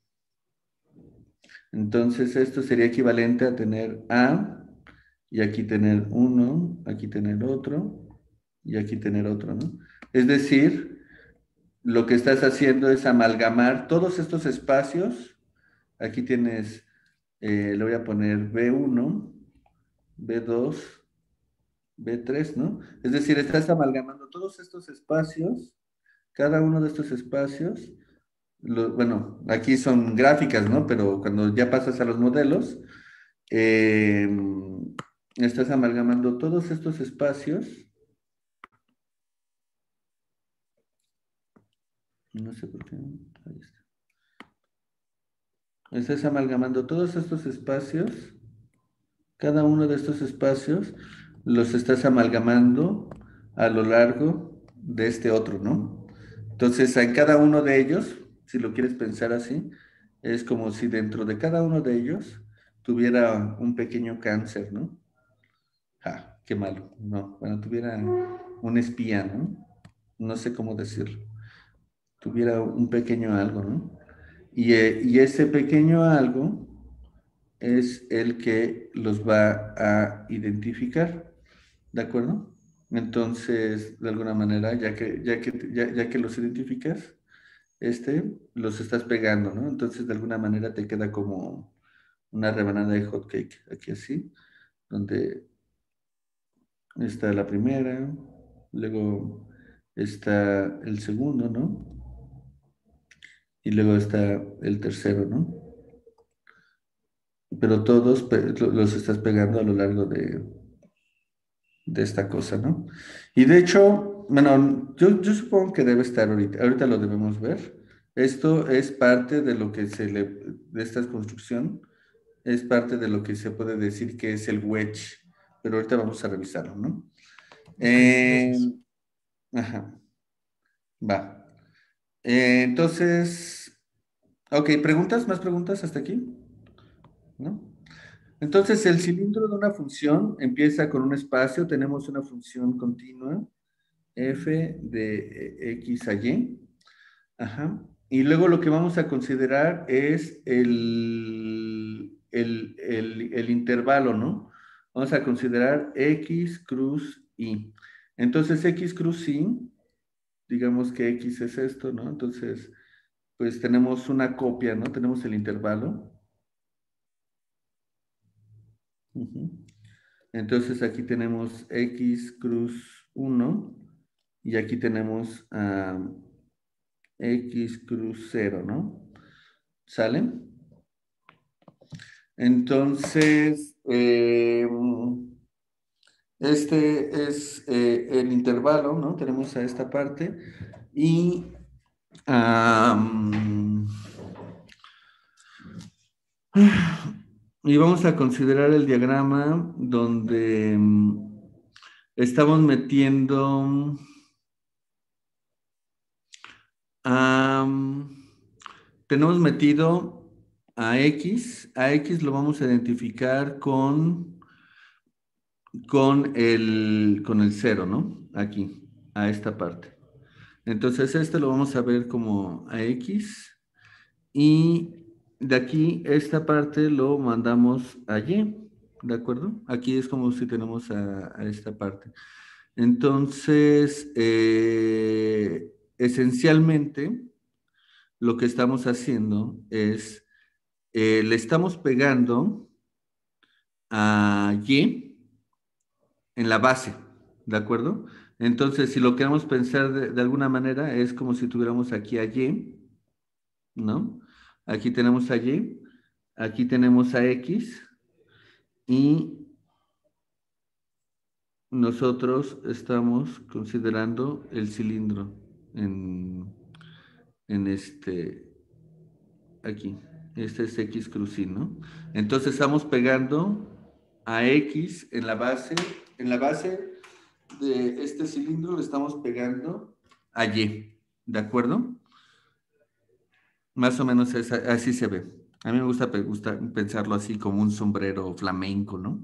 Entonces, esto sería equivalente a tener A, y aquí tener uno, aquí tener otro, y aquí tener otro, ¿no? Es decir, lo que estás haciendo es amalgamar todos estos espacios. Aquí tienes, le voy a poner B1, B2, B3, ¿no? Es decir, estás amalgamando todos estos espacios, cada uno de estos espacios. Bueno, aquí son gráficas, ¿no? Pero cuando ya pasas a los modelos, eh, estás amalgamando todos estos espacios. No sé por qué. Ahí está. Estás amalgamando todos estos espacios. Cada uno de estos espacios los estás amalgamando a lo largo de este otro, ¿no? Entonces, en cada uno de ellos, si lo quieres pensar así, es como si dentro de cada uno de ellos tuviera un pequeño cáncer, ¿no? Qué malo, no, bueno, tuviera un espía, ¿no? No sé cómo decirlo. Tuviera un pequeño algo, ¿no? Y ese pequeño algo es el que los va a identificar, ¿de acuerdo? Entonces, de alguna manera, ya que los identificas, los estás pegando, ¿no? Entonces, de alguna manera te queda como una rebanada de hot cake, aquí así, donde está la primera, luego está el segundo, ¿no? Y luego está el tercero, ¿no? Pero todos los estás pegando a lo largo de esta cosa, ¿no? Y de hecho, bueno, yo supongo que debe estar ahorita lo debemos ver. Esto es parte de lo que de esta construcción, es parte de lo que se puede decir que es el wedge, pero ahorita vamos a revisarlo, ¿no? Ok, gracias. Ajá, va. Entonces, ok, ¿preguntas? ¿Más preguntas hasta aquí? ¿No? Entonces, el cilindro de una función empieza con un espacio, tenemos una función continua, f de x a y, ajá, y luego lo que vamos a considerar es el intervalo, ¿no? Vamos a considerar x cruz y. Entonces, x cruz y, digamos que x es esto, ¿no? Entonces, pues tenemos una copia, ¿no? Tenemos el intervalo. Ujú. Entonces aquí tenemos X cruz 1 y aquí tenemos X cruz 0, ¿no? ¿Sale? Entonces, este es el intervalo, ¿no? Tenemos a esta parte y am, y vamos a considerar el diagrama donde estamos metiendo. Tenemos metido a X lo vamos a identificar con el 0, ¿no? Aquí, a esta parte. Entonces, lo vamos a ver como a X y de aquí, esta parte lo mandamos a Y, ¿de acuerdo? Aquí es como si tenemos a esta parte. Entonces, esencialmente, lo que estamos haciendo es, le estamos pegando a Y en la base, ¿de acuerdo? Entonces, si lo queremos pensar de alguna manera, es como si tuviéramos aquí a Y, ¿no? Aquí tenemos a Y, aquí tenemos a X y nosotros estamos considerando el cilindro en, aquí. Este es X crucil, ¿no? Entonces estamos pegando a X en la base de este cilindro le estamos pegando a Y, ¿de acuerdo? Más o menos así se ve. A mí me gusta pensarlo así como un sombrero flamenco, ¿no?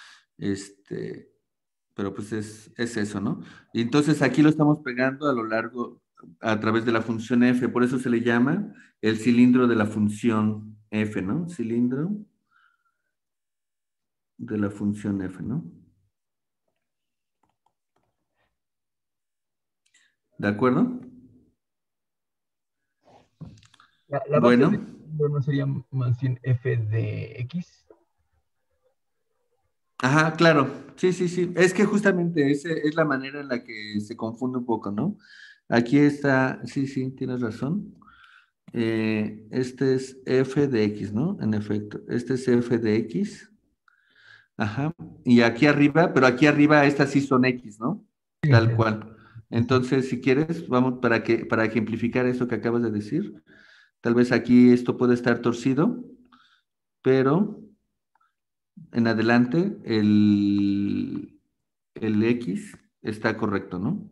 Pero pues es eso, ¿no? Y entonces aquí lo estamos pegando a lo largo, a través de la función f, por eso se le llama el cilindro de la función f, ¿no? Cilindro de la función f, ¿no? ¿De acuerdo? La base de Bueno, no sería más bien f de x. ajá, claro, sí, sí, sí, es que justamente esa es la manera en la que se confunde un poco, ¿no? Aquí está, sí, sí, tienes razón. Este es f de x, ¿no? En efecto, este es f de x. Ajá. Y aquí arriba, pero aquí arriba estas sí son X, ¿no? Sí, Tal cual. sí, sí. Entonces, si quieres, vamos para ejemplificar eso que acabas de decir. Tal vez aquí esto puede estar torcido, pero en adelante el X está correcto, ¿no?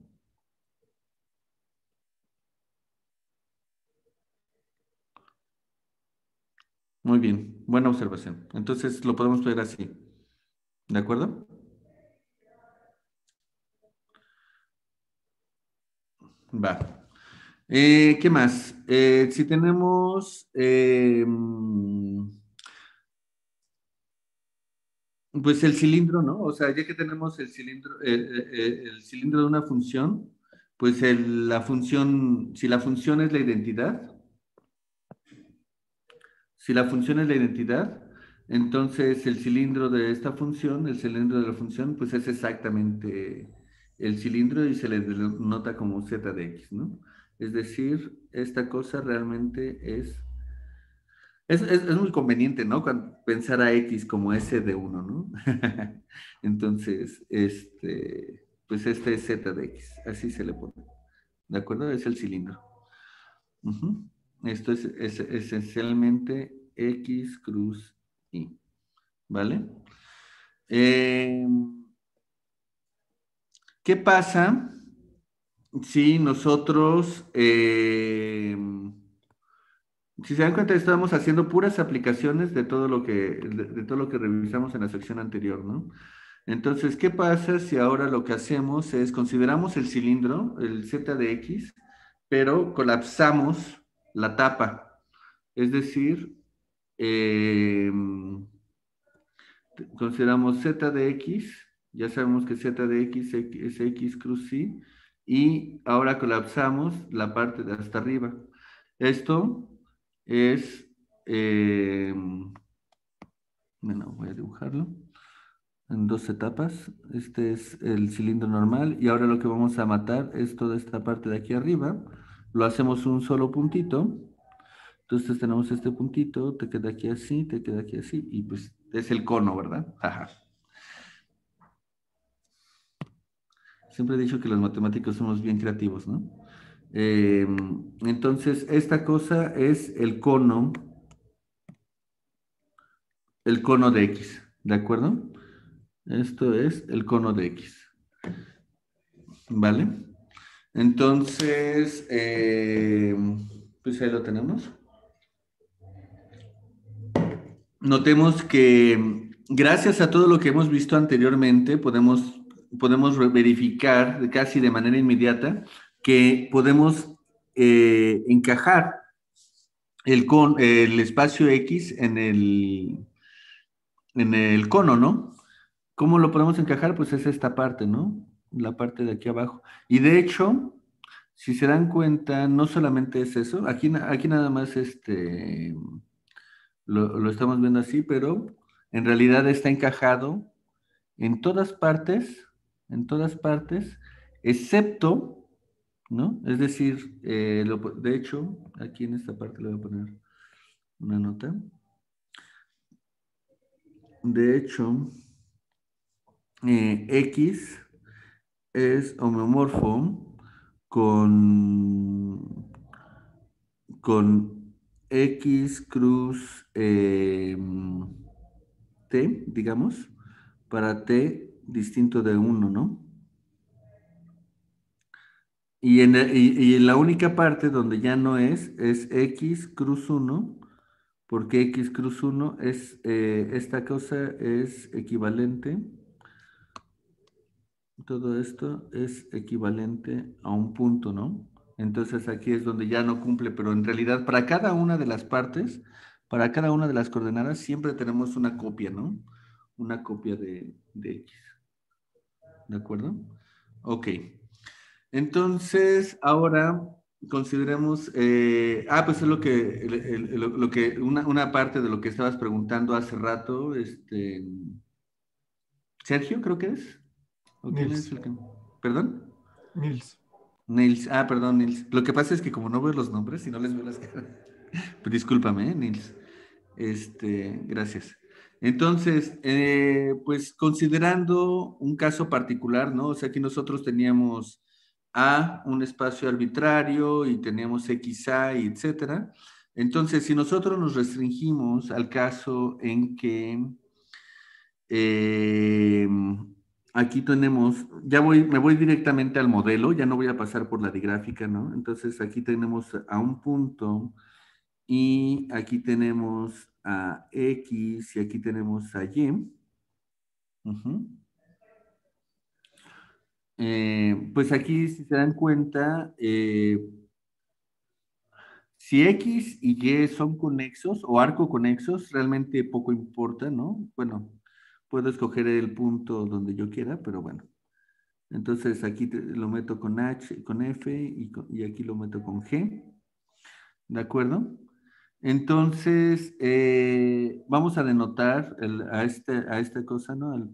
Muy bien. buena observación. Entonces lo podemos ver así. ¿De acuerdo? Va. ¿Qué más? Si tenemos, pues el cilindro, ¿no? O sea, ya que tenemos el cilindro de una función, pues la función, si la función es la identidad, si la función es la identidad, entonces el cilindro de esta función, el cilindro de la función, pues es exactamente el cilindro y se le denota como z de x, ¿no? Es decir, esta cosa realmente es muy conveniente, ¿no? Pensar a x como s de uno, ¿no? Entonces, pues este es z de x, así se le pone. ¿De acuerdo? Es el cilindro. Ujú. Esto es esencialmente X cruz Y. ¿Vale? Eh, ¿Qué pasa si nosotros, si se dan cuenta, estamos haciendo puras aplicaciones de todo lo que revisamos en la sección anterior, ¿no? Entonces, ¿qué pasa si ahora lo que hacemos es consideramos el cilindro, el z de x, pero colapsamos la tapa? Es decir, eh, consideramos z de x, ya sabemos que z de x es x cruz y, y ahora colapsamos la parte de hasta arriba. Esto es, bueno, voy a dibujarlo en dos etapas. Este es el cilindro normal y ahora lo que vamos a matar es toda esta parte de aquí arriba. Lo hacemos un solo puntito. Entonces tenemos este puntito, te queda aquí así, te queda aquí así, y pues es el cono, ¿verdad? Ajá. Siempre he dicho que los matemáticos somos bien creativos, ¿no? Entonces, esta cosa es el cono de X, ¿de acuerdo? Esto es el cono de X, ¿vale? Entonces, pues ahí lo tenemos. Notemos que gracias a todo lo que hemos visto anteriormente, podemos verificar casi de manera inmediata que podemos encajar el espacio X en el cono, ¿no? ¿Cómo lo podemos encajar? Pues es esta parte, ¿no? La parte de aquí abajo. Y de hecho, si se dan cuenta, no solamente es eso, aquí nada más lo estamos viendo así, pero en realidad está encajado en todas partes, excepto, ¿no? Es decir, de hecho, aquí en esta parte le voy a poner una nota. De hecho, X es homeomorfo con, con X cruz T, digamos, para T distinto de 1, ¿no? Y en la única parte donde ya no es X cruz 1, porque X cruz 1 es, esta cosa es equivalente, todo esto es equivalente a un punto, ¿no? Entonces aquí es donde ya no cumple, pero en realidad para cada una de las partes, para cada una de las coordenadas, siempre tenemos una copia, ¿no? Una copia de X. ¿De acuerdo? Ok. Entonces, ahora consideremos, pues es lo que, una parte de lo que estabas preguntando hace rato, Sergio, creo que es. ¿O quién es Nils. el que? ¿Perdón? Nils. Nils, perdón, Nils. Lo que pasa es que como no veo los nombres y no les veo las caras, pues discúlpame, Nils. Gracias. Entonces, pues considerando un caso particular, ¿no? O sea, aquí nosotros teníamos un espacio arbitrario y teníamos XA y etcétera. Entonces, si nosotros nos restringimos al caso en que eh, aquí tenemos, me voy directamente al modelo, ya no voy a pasar por la digráfica, ¿no? Entonces, aquí tenemos a un punto Y aquí tenemos a X y aquí tenemos a Y. Pues aquí, si se dan cuenta, si X y Y son conexos o arco conexos, realmente poco importa, ¿no? Bueno, puedo escoger el punto donde yo quiera, pero bueno. Entonces aquí lo meto con H, con F y aquí lo meto con G. ¿De acuerdo? Entonces, vamos a denotar a esta cosa, ¿no? Al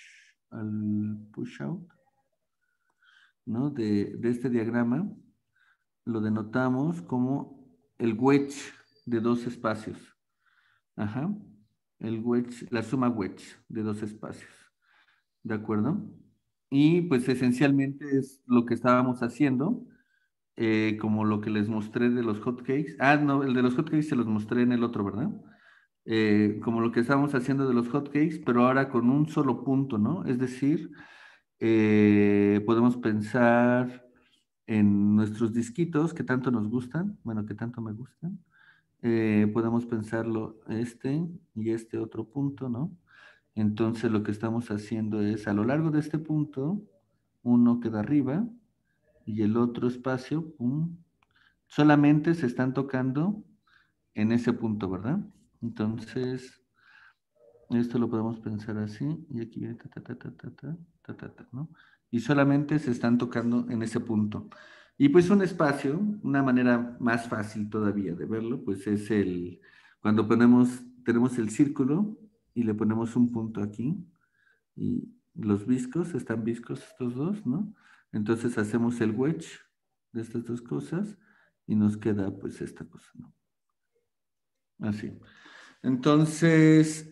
push out, ¿no? De este diagrama, lo denotamos como el wedge de dos espacios. Ajá. El wedge, la suma wedge de dos espacios. ¿De acuerdo? Y pues esencialmente es lo que estábamos haciendo, como lo que les mostré de los hotcakes. Ah, no, el de los hotcakes se los mostré en el otro, ¿verdad? Como lo que estábamos haciendo de los hotcakes, pero ahora con un solo punto, ¿no? Es decir, podemos pensar en nuestros disquitos que tanto nos gustan, bueno, que tanto me gustan. Podemos pensarlo este y este otro punto, ¿no? Entonces lo que estamos haciendo es a lo largo de este punto, uno queda arriba y el otro espacio, pum, solamente se están tocando en ese punto, ¿verdad? Entonces, esto lo podemos pensar así y aquí, ¿no? Y solamente se están tocando en ese punto. Y pues un espacio, una manera más fácil todavía de verlo, pues es cuando tenemos el círculo y le ponemos un punto aquí y los viscos, están viscos estos dos, ¿no? Entonces hacemos el wedge de estas dos cosas y nos queda pues esta cosa, ¿no? Así. Entonces,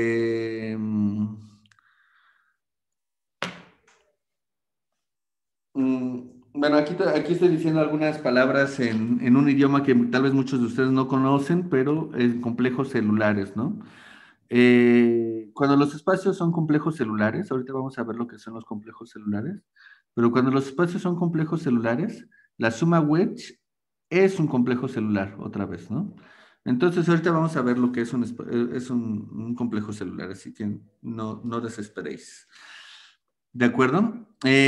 bueno, aquí estoy diciendo algunas palabras en un idioma que tal vez muchos de ustedes no conocen, pero en complejos celulares, ¿no? Cuando los espacios son complejos celulares, ahorita vamos a ver lo que son los complejos celulares, pero cuando los espacios son complejos celulares, la suma wedge es un complejo celular, otra vez, ¿no? Entonces ahorita vamos a ver lo que es un complejo celular, así que no desesperéis. ¿De acuerdo?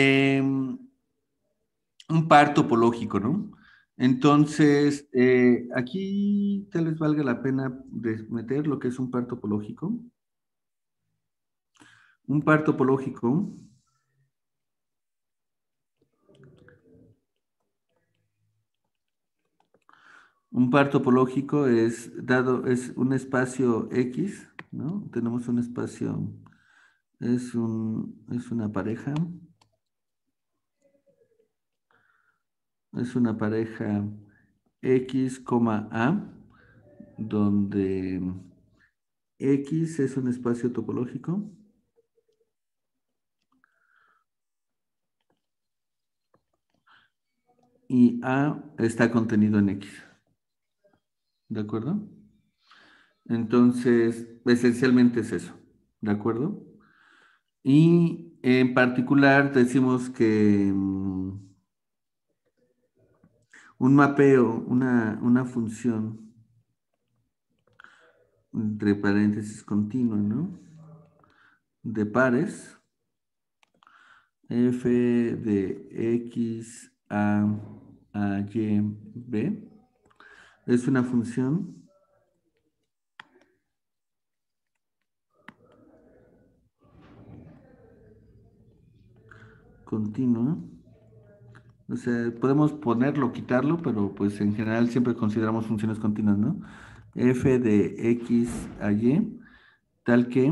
Un par topológico, ¿no? Entonces, aquí tal vez valga la pena meter lo que es un par topológico. Un par topológico es un espacio X, ¿no? Tenemos un espacio, es una pareja. Es una pareja X, A, donde X es un espacio topológico. Y A está contenido en X. ¿De acuerdo? Entonces, esencialmente es eso. ¿De acuerdo? Y en particular decimos que un mapeo, una función entre paréntesis continua, ¿no? De pares, f de x a y, b, es una función continua. O sea, podemos ponerlo, quitarlo, pero pues en general siempre consideramos funciones continuas, ¿no? F de x a y, tal que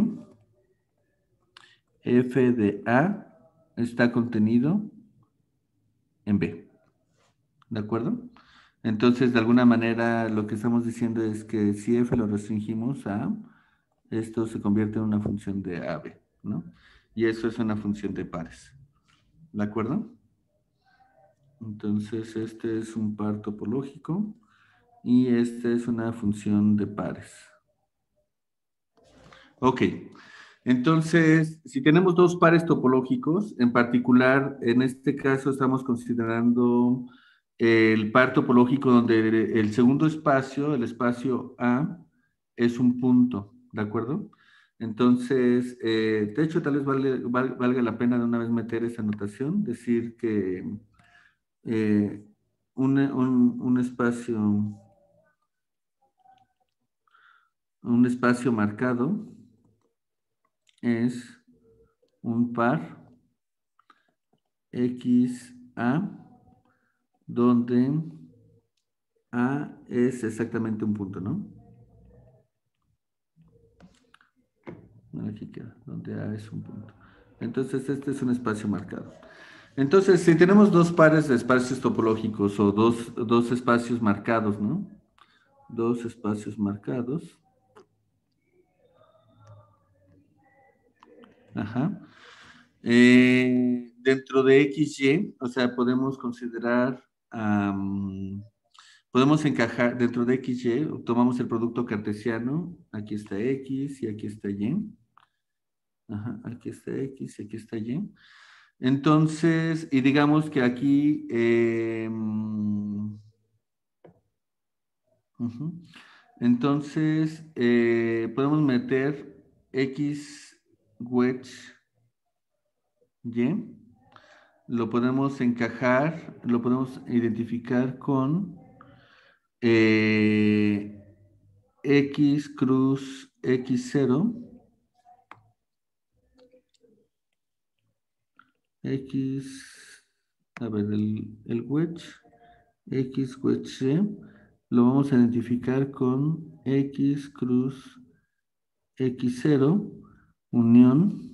f de a está contenido en b. ¿De acuerdo? Entonces, de alguna manera, lo que estamos diciendo es que si f lo restringimos a, esto se convierte en una función de AB, ¿no? Y eso es una función de pares. ¿De acuerdo? Entonces, este es un par topológico y esta es una función de pares. Ok. Entonces, si tenemos dos pares topológicos, en particular, en este caso estamos considerando el par topológico donde el segundo espacio, el espacio A, es un punto, ¿de acuerdo? Entonces, de hecho, tal vez valga la pena de una vez meter esa notación, decir que eh, un espacio marcado es un par XA, donde A es exactamente un punto, ¿no? Aquí queda, donde A es un punto. Entonces, este es un espacio marcado. Entonces, si tenemos dos pares de espacios topológicos o dos espacios marcados, ¿no? Dos espacios marcados. Ajá. Dentro de XY, o sea, podemos considerar, podemos encajar dentro de XY, tomamos el producto cartesiano, aquí está X y aquí está Y. Ajá, aquí está X y aquí está Y. Entonces, y digamos que aquí, entonces, podemos meter X wedge Y, lo podemos encajar, lo podemos identificar con X cruz X0, X, a ver, el wedge, X wedge Y, lo vamos a identificar con X cruz X0, unión.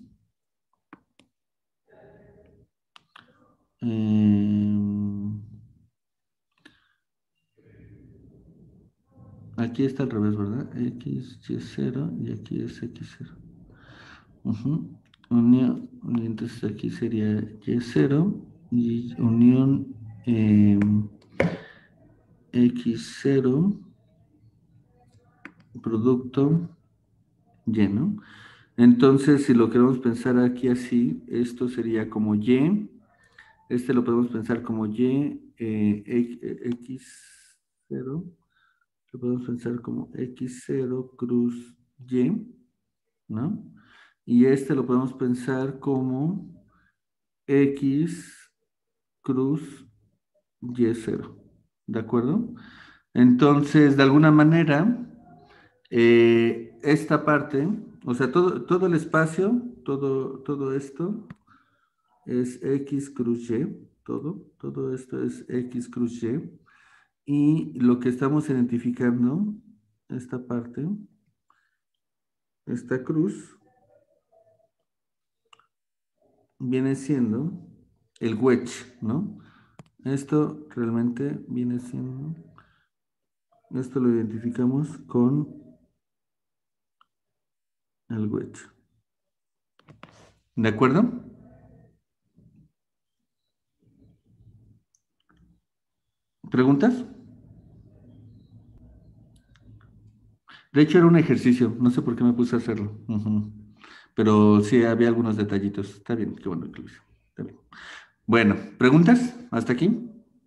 Aquí está al revés, ¿verdad? X, Y0 y aquí es X0. Unión, entonces aquí sería Y0 y unión X0, producto lleno. Entonces, si lo queremos pensar aquí así, esto sería como Y, este lo podemos pensar como Y, X0, lo podemos pensar como X0 cruz Y, ¿no? Y este lo podemos pensar como X cruz Y0, ¿de acuerdo? Entonces, de alguna manera, esta parte, o sea, todo el espacio, todo esto es X cruz Y, todo esto es X cruz Y, y lo que estamos identificando, esta parte, esta cruz, viene siendo el wedge, ¿no? Esto realmente viene siendo, esto lo identificamos con el wedge. ¿De acuerdo? ¿Preguntas? De hecho, era un ejercicio, no sé por qué me puse a hacerlo. Pero sí, había algunos detallitos. Está bien, qué bueno que lo hice. Está bien. Bueno, ¿preguntas? ¿Hasta aquí?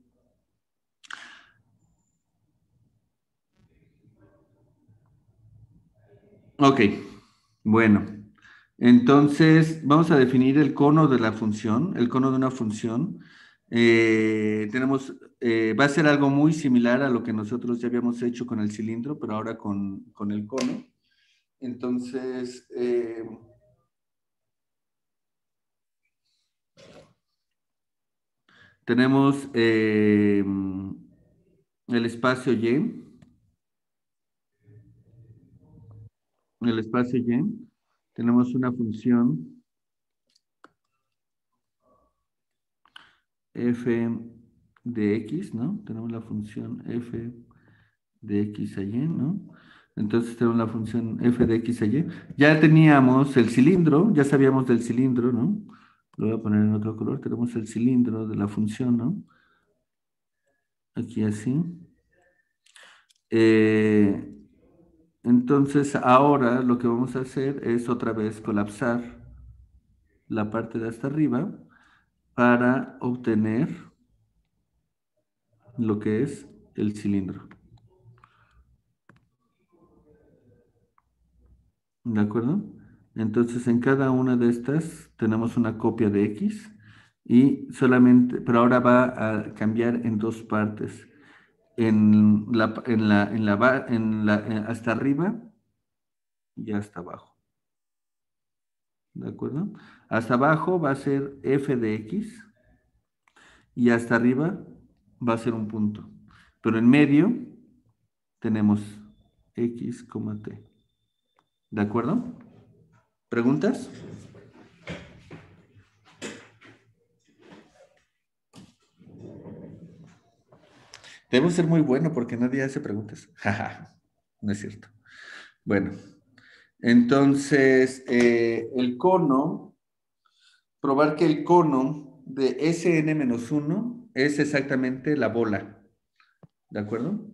Ok, bueno. Entonces, vamos a definir el cono de la función, el cono de una función. Va a ser algo muy similar a lo que nosotros ya habíamos hecho con el cilindro, pero ahora con el cono. Entonces, tenemos el espacio Y, tenemos una función f de x, ¿no? Tenemos la función f de x a y, ¿no? Entonces tenemos la función f de x a y. Ya teníamos el cilindro, ya sabíamos del cilindro, ¿no? Lo voy a poner en otro color. Tenemos el cilindro de la función, ¿no? Aquí así. Entonces ahora lo que vamos a hacer es otra vez colapsar la parte de hasta arriba para obtener lo que es el cilindro. ¿De acuerdo? Entonces, en cada una de estas tenemos una copia de X y solamente, pero ahora va a cambiar en dos partes. Hasta arriba y hasta abajo. ¿De acuerdo? Hasta abajo va a ser f de x y hasta arriba va a ser un punto. Pero en medio tenemos x, t. ¿De acuerdo? ¿Preguntas? Debo ser muy bueno porque nadie hace preguntas. Jaja, no es cierto. Bueno, entonces el cono, probar que el cono de Sn-1 es exactamente la bola. ¿De acuerdo?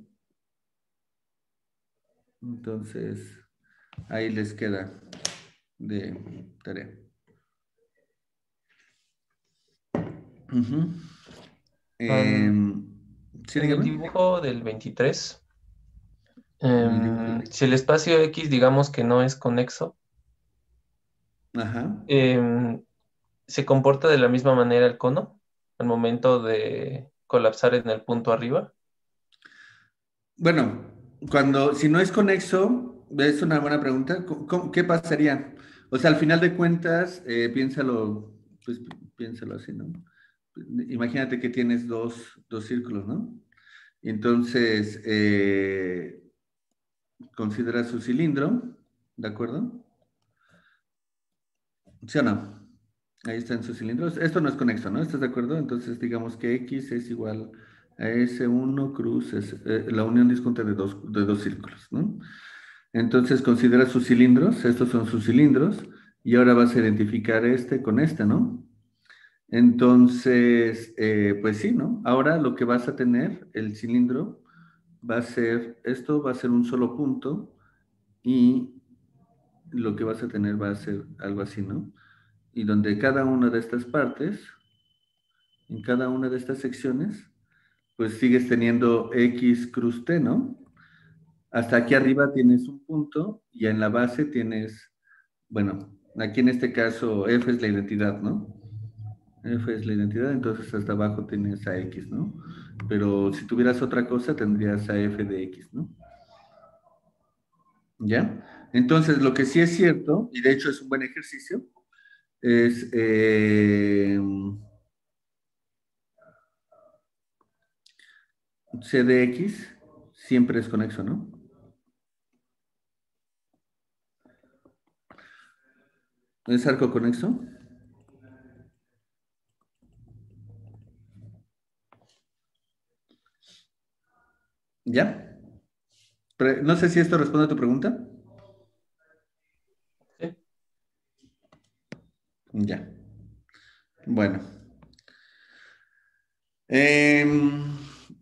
Entonces, ahí les queda de tarea. Um, Sí, en el dígame. dibujo del 23, En el dibujo del si el espacio X digamos que no es conexo, Ajá. ¿se comporta de la misma manera el cono al momento de colapsar en el punto arriba? Bueno, si no es conexo, es una buena pregunta. ¿Qué pasaría? O sea, al final de cuentas, piénsalo, pues piénsalo así, ¿no? Imagínate que tienes dos círculos, ¿no? Entonces, considera su cilindro, ¿de acuerdo? ¿Sí o no? Ahí están sus cilindros. Esto no es conexo, ¿no? ¿Estás de acuerdo? Entonces, digamos que X es igual a S1 cruz la unión disjunta de dos círculos, ¿no? Entonces, considera sus cilindros. Estos son sus cilindros. Y ahora vas a identificar este con este, ¿no? Entonces, pues sí, ¿no? Ahora lo que vas a tener, el cilindro, esto va a ser un solo punto y lo que vas a tener va a ser algo así, ¿no? Y donde cada una de estas partes, en cada una de estas secciones, pues sigues teniendo X cruz T, ¿no? Hasta aquí arriba tienes un punto y en la base tienes, bueno, aquí en este caso F es la identidad, ¿no? F es la identidad, entonces hasta abajo tienes a X, ¿no? Pero si tuvieras otra cosa, tendrías a F de X, ¿no? ¿Ya? Entonces, lo que sí es cierto, y de hecho es un buen ejercicio, es C de X siempre es conexo, ¿no? ¿Es arco conexo? ¿Ya? No sé si esto responde a tu pregunta. Sí. Ya. Bueno. Em,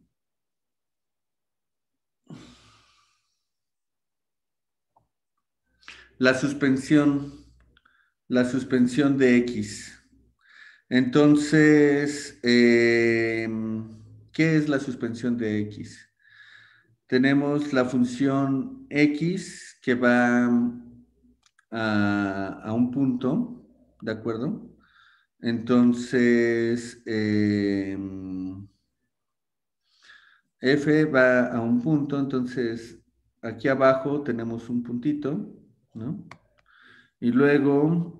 la suspensión. La suspensión de X. Entonces, ¿qué es la suspensión de X? Tenemos la función X que va a un punto, ¿de acuerdo? Entonces, F va a un punto, entonces aquí abajo tenemos un puntito, ¿no? Y luego,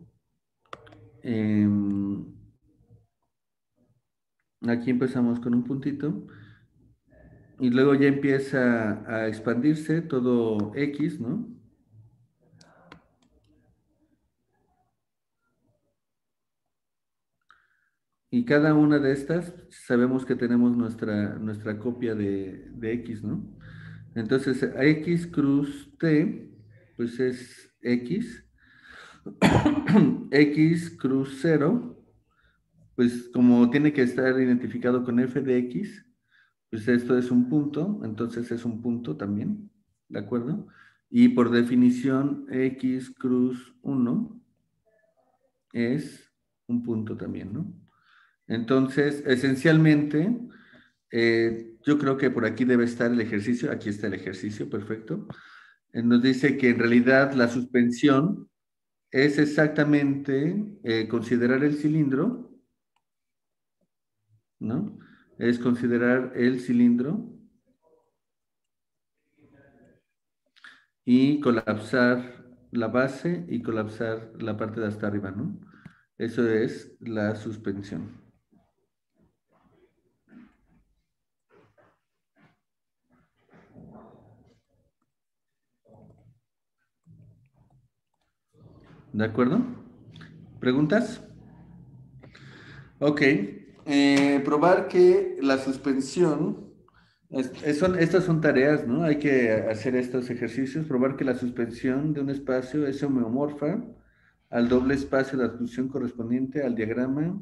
aquí empezamos con un puntito, y luego ya empieza a expandirse todo X, ¿no? Y cada una de estas sabemos que tenemos nuestra copia de X, ¿no? Entonces, a X cruz T, pues es X. X cruz 0, pues como tiene que estar identificado con f de X, pues esto es un punto, entonces es un punto también, ¿de acuerdo? Y por definición, X cruz 1 es un punto también, ¿no? Entonces, esencialmente, Yo creo que por aquí debe estar el ejercicio. Aquí está el ejercicio, perfecto. Nos dice que en realidad la suspensión es exactamente considerar el cilindro, ¿no? Es considerar el cilindro y colapsar la base y colapsar la parte de hasta arriba, ¿no? Eso es la suspensión. ¿De acuerdo? ¿Preguntas? Ok. Probar que la suspensión, estas son tareas, ¿no? Hay que hacer estos ejercicios, probar que la suspensión de un espacio es homeomorfa al doble espacio de asunción correspondiente al diagrama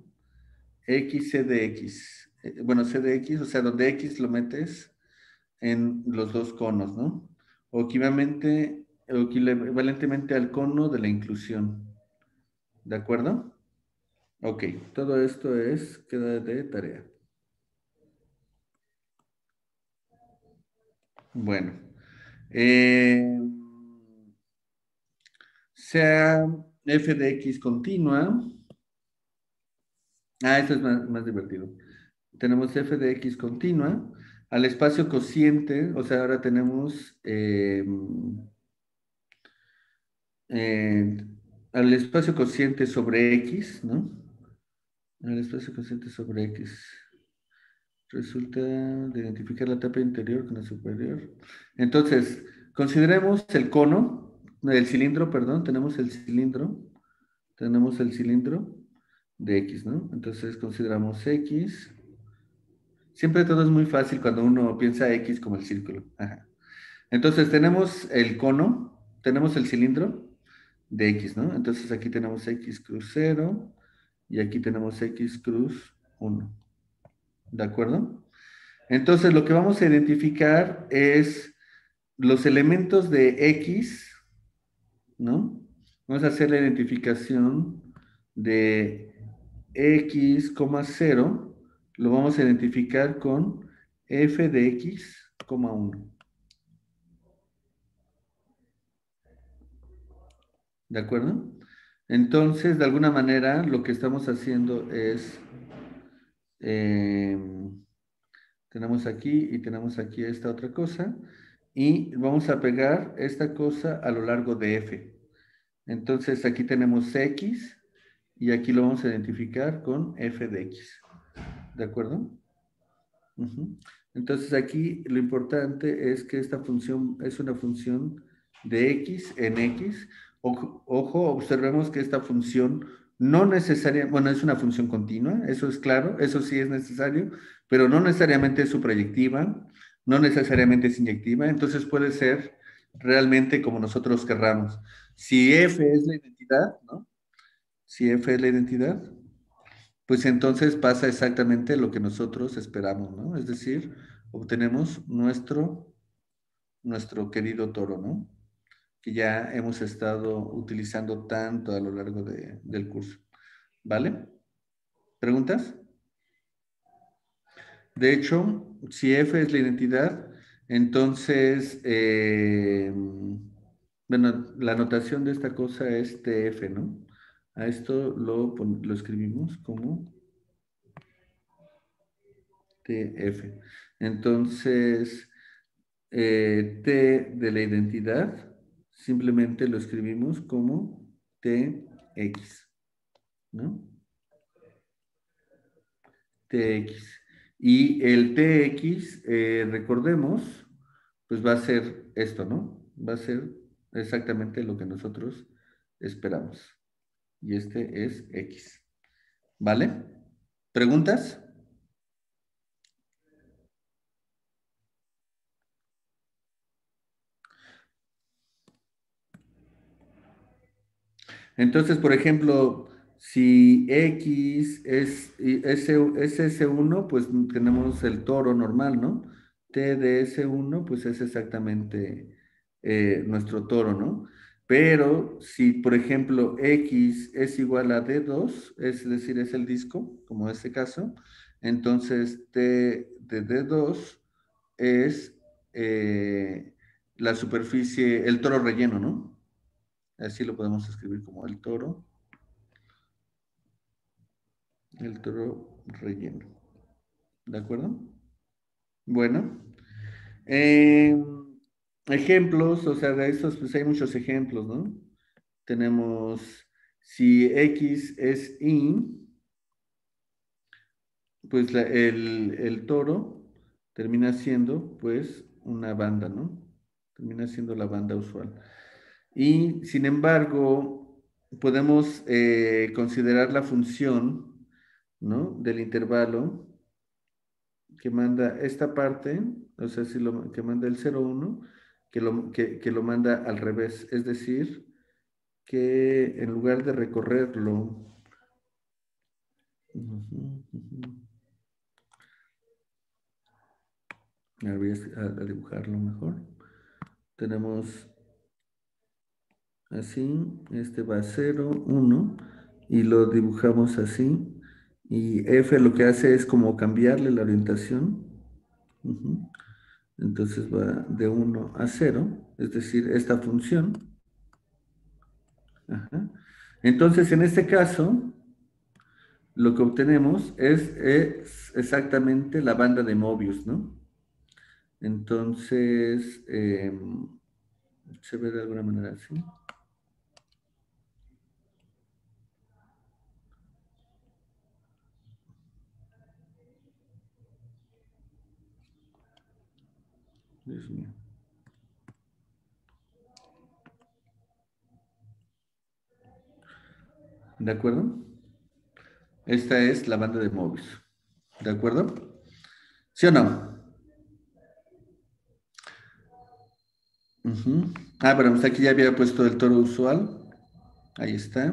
XCDX. Bueno, CDX, o sea, donde X lo metes en los dos conos, ¿no? O equivalentemente al cono de la inclusión. ¿De acuerdo? Ok, todo esto queda de tarea. Bueno, sea f de x continua. Esto es más divertido. Tenemos f de x continua al espacio cociente, o sea, ahora tenemos al espacio cociente sobre x, ¿no? Al espacio cociente sobre x. Resulta de identificar la tapa interior con la superior. Entonces, consideremos el cono, el cilindro, perdón, tenemos el cilindro de X, ¿no? Entonces consideramos X. Siempre todo es muy fácil cuando uno piensa X como el círculo. Ajá. Entonces tenemos el cono, tenemos el cilindro de X, ¿no? Entonces aquí tenemos X cruz 0 y aquí tenemos X cruz 1. ¿De acuerdo? Entonces lo que vamos a identificar es los elementos de X, ¿no? Vamos a hacer la identificación de X, 0, lo vamos a identificar con f de X, 1. ¿De acuerdo? Entonces, de alguna manera, lo que estamos haciendo es, tenemos aquí y tenemos aquí esta otra cosa, y vamos a pegar esta cosa a lo largo de f. Entonces, aquí tenemos X, y aquí lo vamos a identificar con f de X. ¿De acuerdo? Entonces aquí lo importante es que esta función es una función de X en X. Ojo, observemos que esta función no necesariamente, bueno, es una función continua, eso es claro, eso sí es necesario, pero no necesariamente es proyectiva, no necesariamente es inyectiva, entonces puede ser realmente como nosotros querramos. Si F es la identidad, ¿no? Si F es la identidad, pues entonces pasa exactamente lo que nosotros esperamos, ¿no? Es decir, obtenemos nuestro querido toro, ¿no? Que ya hemos estado utilizando tanto a lo largo del curso. ¿Vale? ¿Preguntas? De hecho, si F es la identidad, entonces, bueno, la notación de esta cosa es TF, ¿no? A esto lo escribimos como TF. Entonces, T de la identidad, simplemente lo escribimos como TX, ¿no? TX. Y el TX, recordemos, pues va a ser esto, ¿no? Va a ser exactamente lo que nosotros esperamos. Y este es X. ¿Vale? ¿Preguntas? Entonces, por ejemplo, si X es S1, pues tenemos el toro normal, ¿no? T de S1, pues es exactamente nuestro toro, ¿no? Pero si, por ejemplo, X es igual a D2, es decir, es el disco, como en este caso, Entonces, T de D2 es la superficie, el toro relleno, ¿no? Así lo podemos escribir como el toro relleno. ¿De acuerdo? Bueno. Eh, ejemplos, o sea, de estos, pues hay muchos ejemplos, ¿no? Tenemos, si X es Y, pues el toro termina siendo, pues, una banda, ¿no? Termina siendo la banda usual. Y, sin embargo, podemos considerar la función, ¿no? Del intervalo que manda esta parte, o sea, si que manda el 0,1, que lo manda al revés. Es decir, que en lugar de recorrerlo, voy a dibujarlo mejor. Tenemos así, este va a 0, 1, y lo dibujamos así. Y F lo que hace es como cambiarle la orientación. Entonces va de 1 a 0, es decir, esta función. Ajá. Entonces, en este caso, lo que obtenemos es exactamente la banda de Mobius, ¿no? Entonces, se ve de alguna manera así. Dios mío. ¿De acuerdo? Esta es la banda de Mobius. ¿De acuerdo? ¿Sí o no? Bueno, pues aquí ya había puesto el toro usual. Ahí está.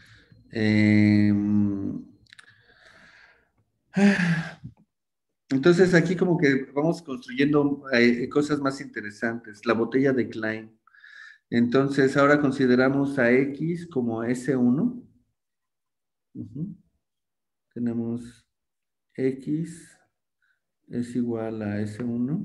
Entonces aquí como que vamos construyendo cosas más interesantes. La botella de Klein. Entonces ahora consideramos a X como S1. Tenemos X es igual a S1.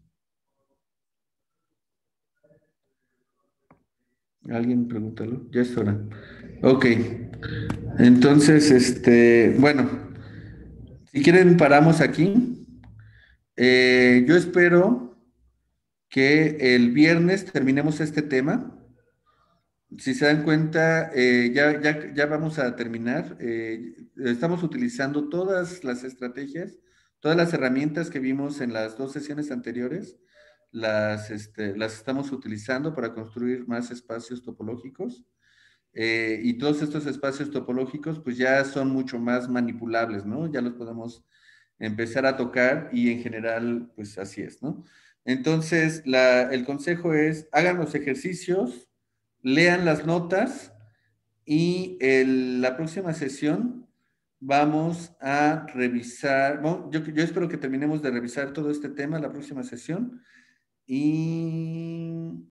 ¿Alguien pregúntalo? Ya es hora. Ok. Entonces, bueno, si quieren paramos aquí. Yo espero que el viernes terminemos este tema. Si se dan cuenta, ya vamos a terminar. Estamos utilizando todas las estrategias, todas las herramientas que vimos en las 2 sesiones anteriores, las estamos utilizando para construir más espacios topológicos. Y todos estos espacios topológicos, pues ya son mucho más manipulables, ¿no? Ya los podemos empezar a tocar y en general, pues así es, ¿no? Entonces, el consejo es, hagan los ejercicios, lean las notas y la próxima sesión vamos a revisar, bueno, yo espero que terminemos de revisar todo este tema la próxima sesión y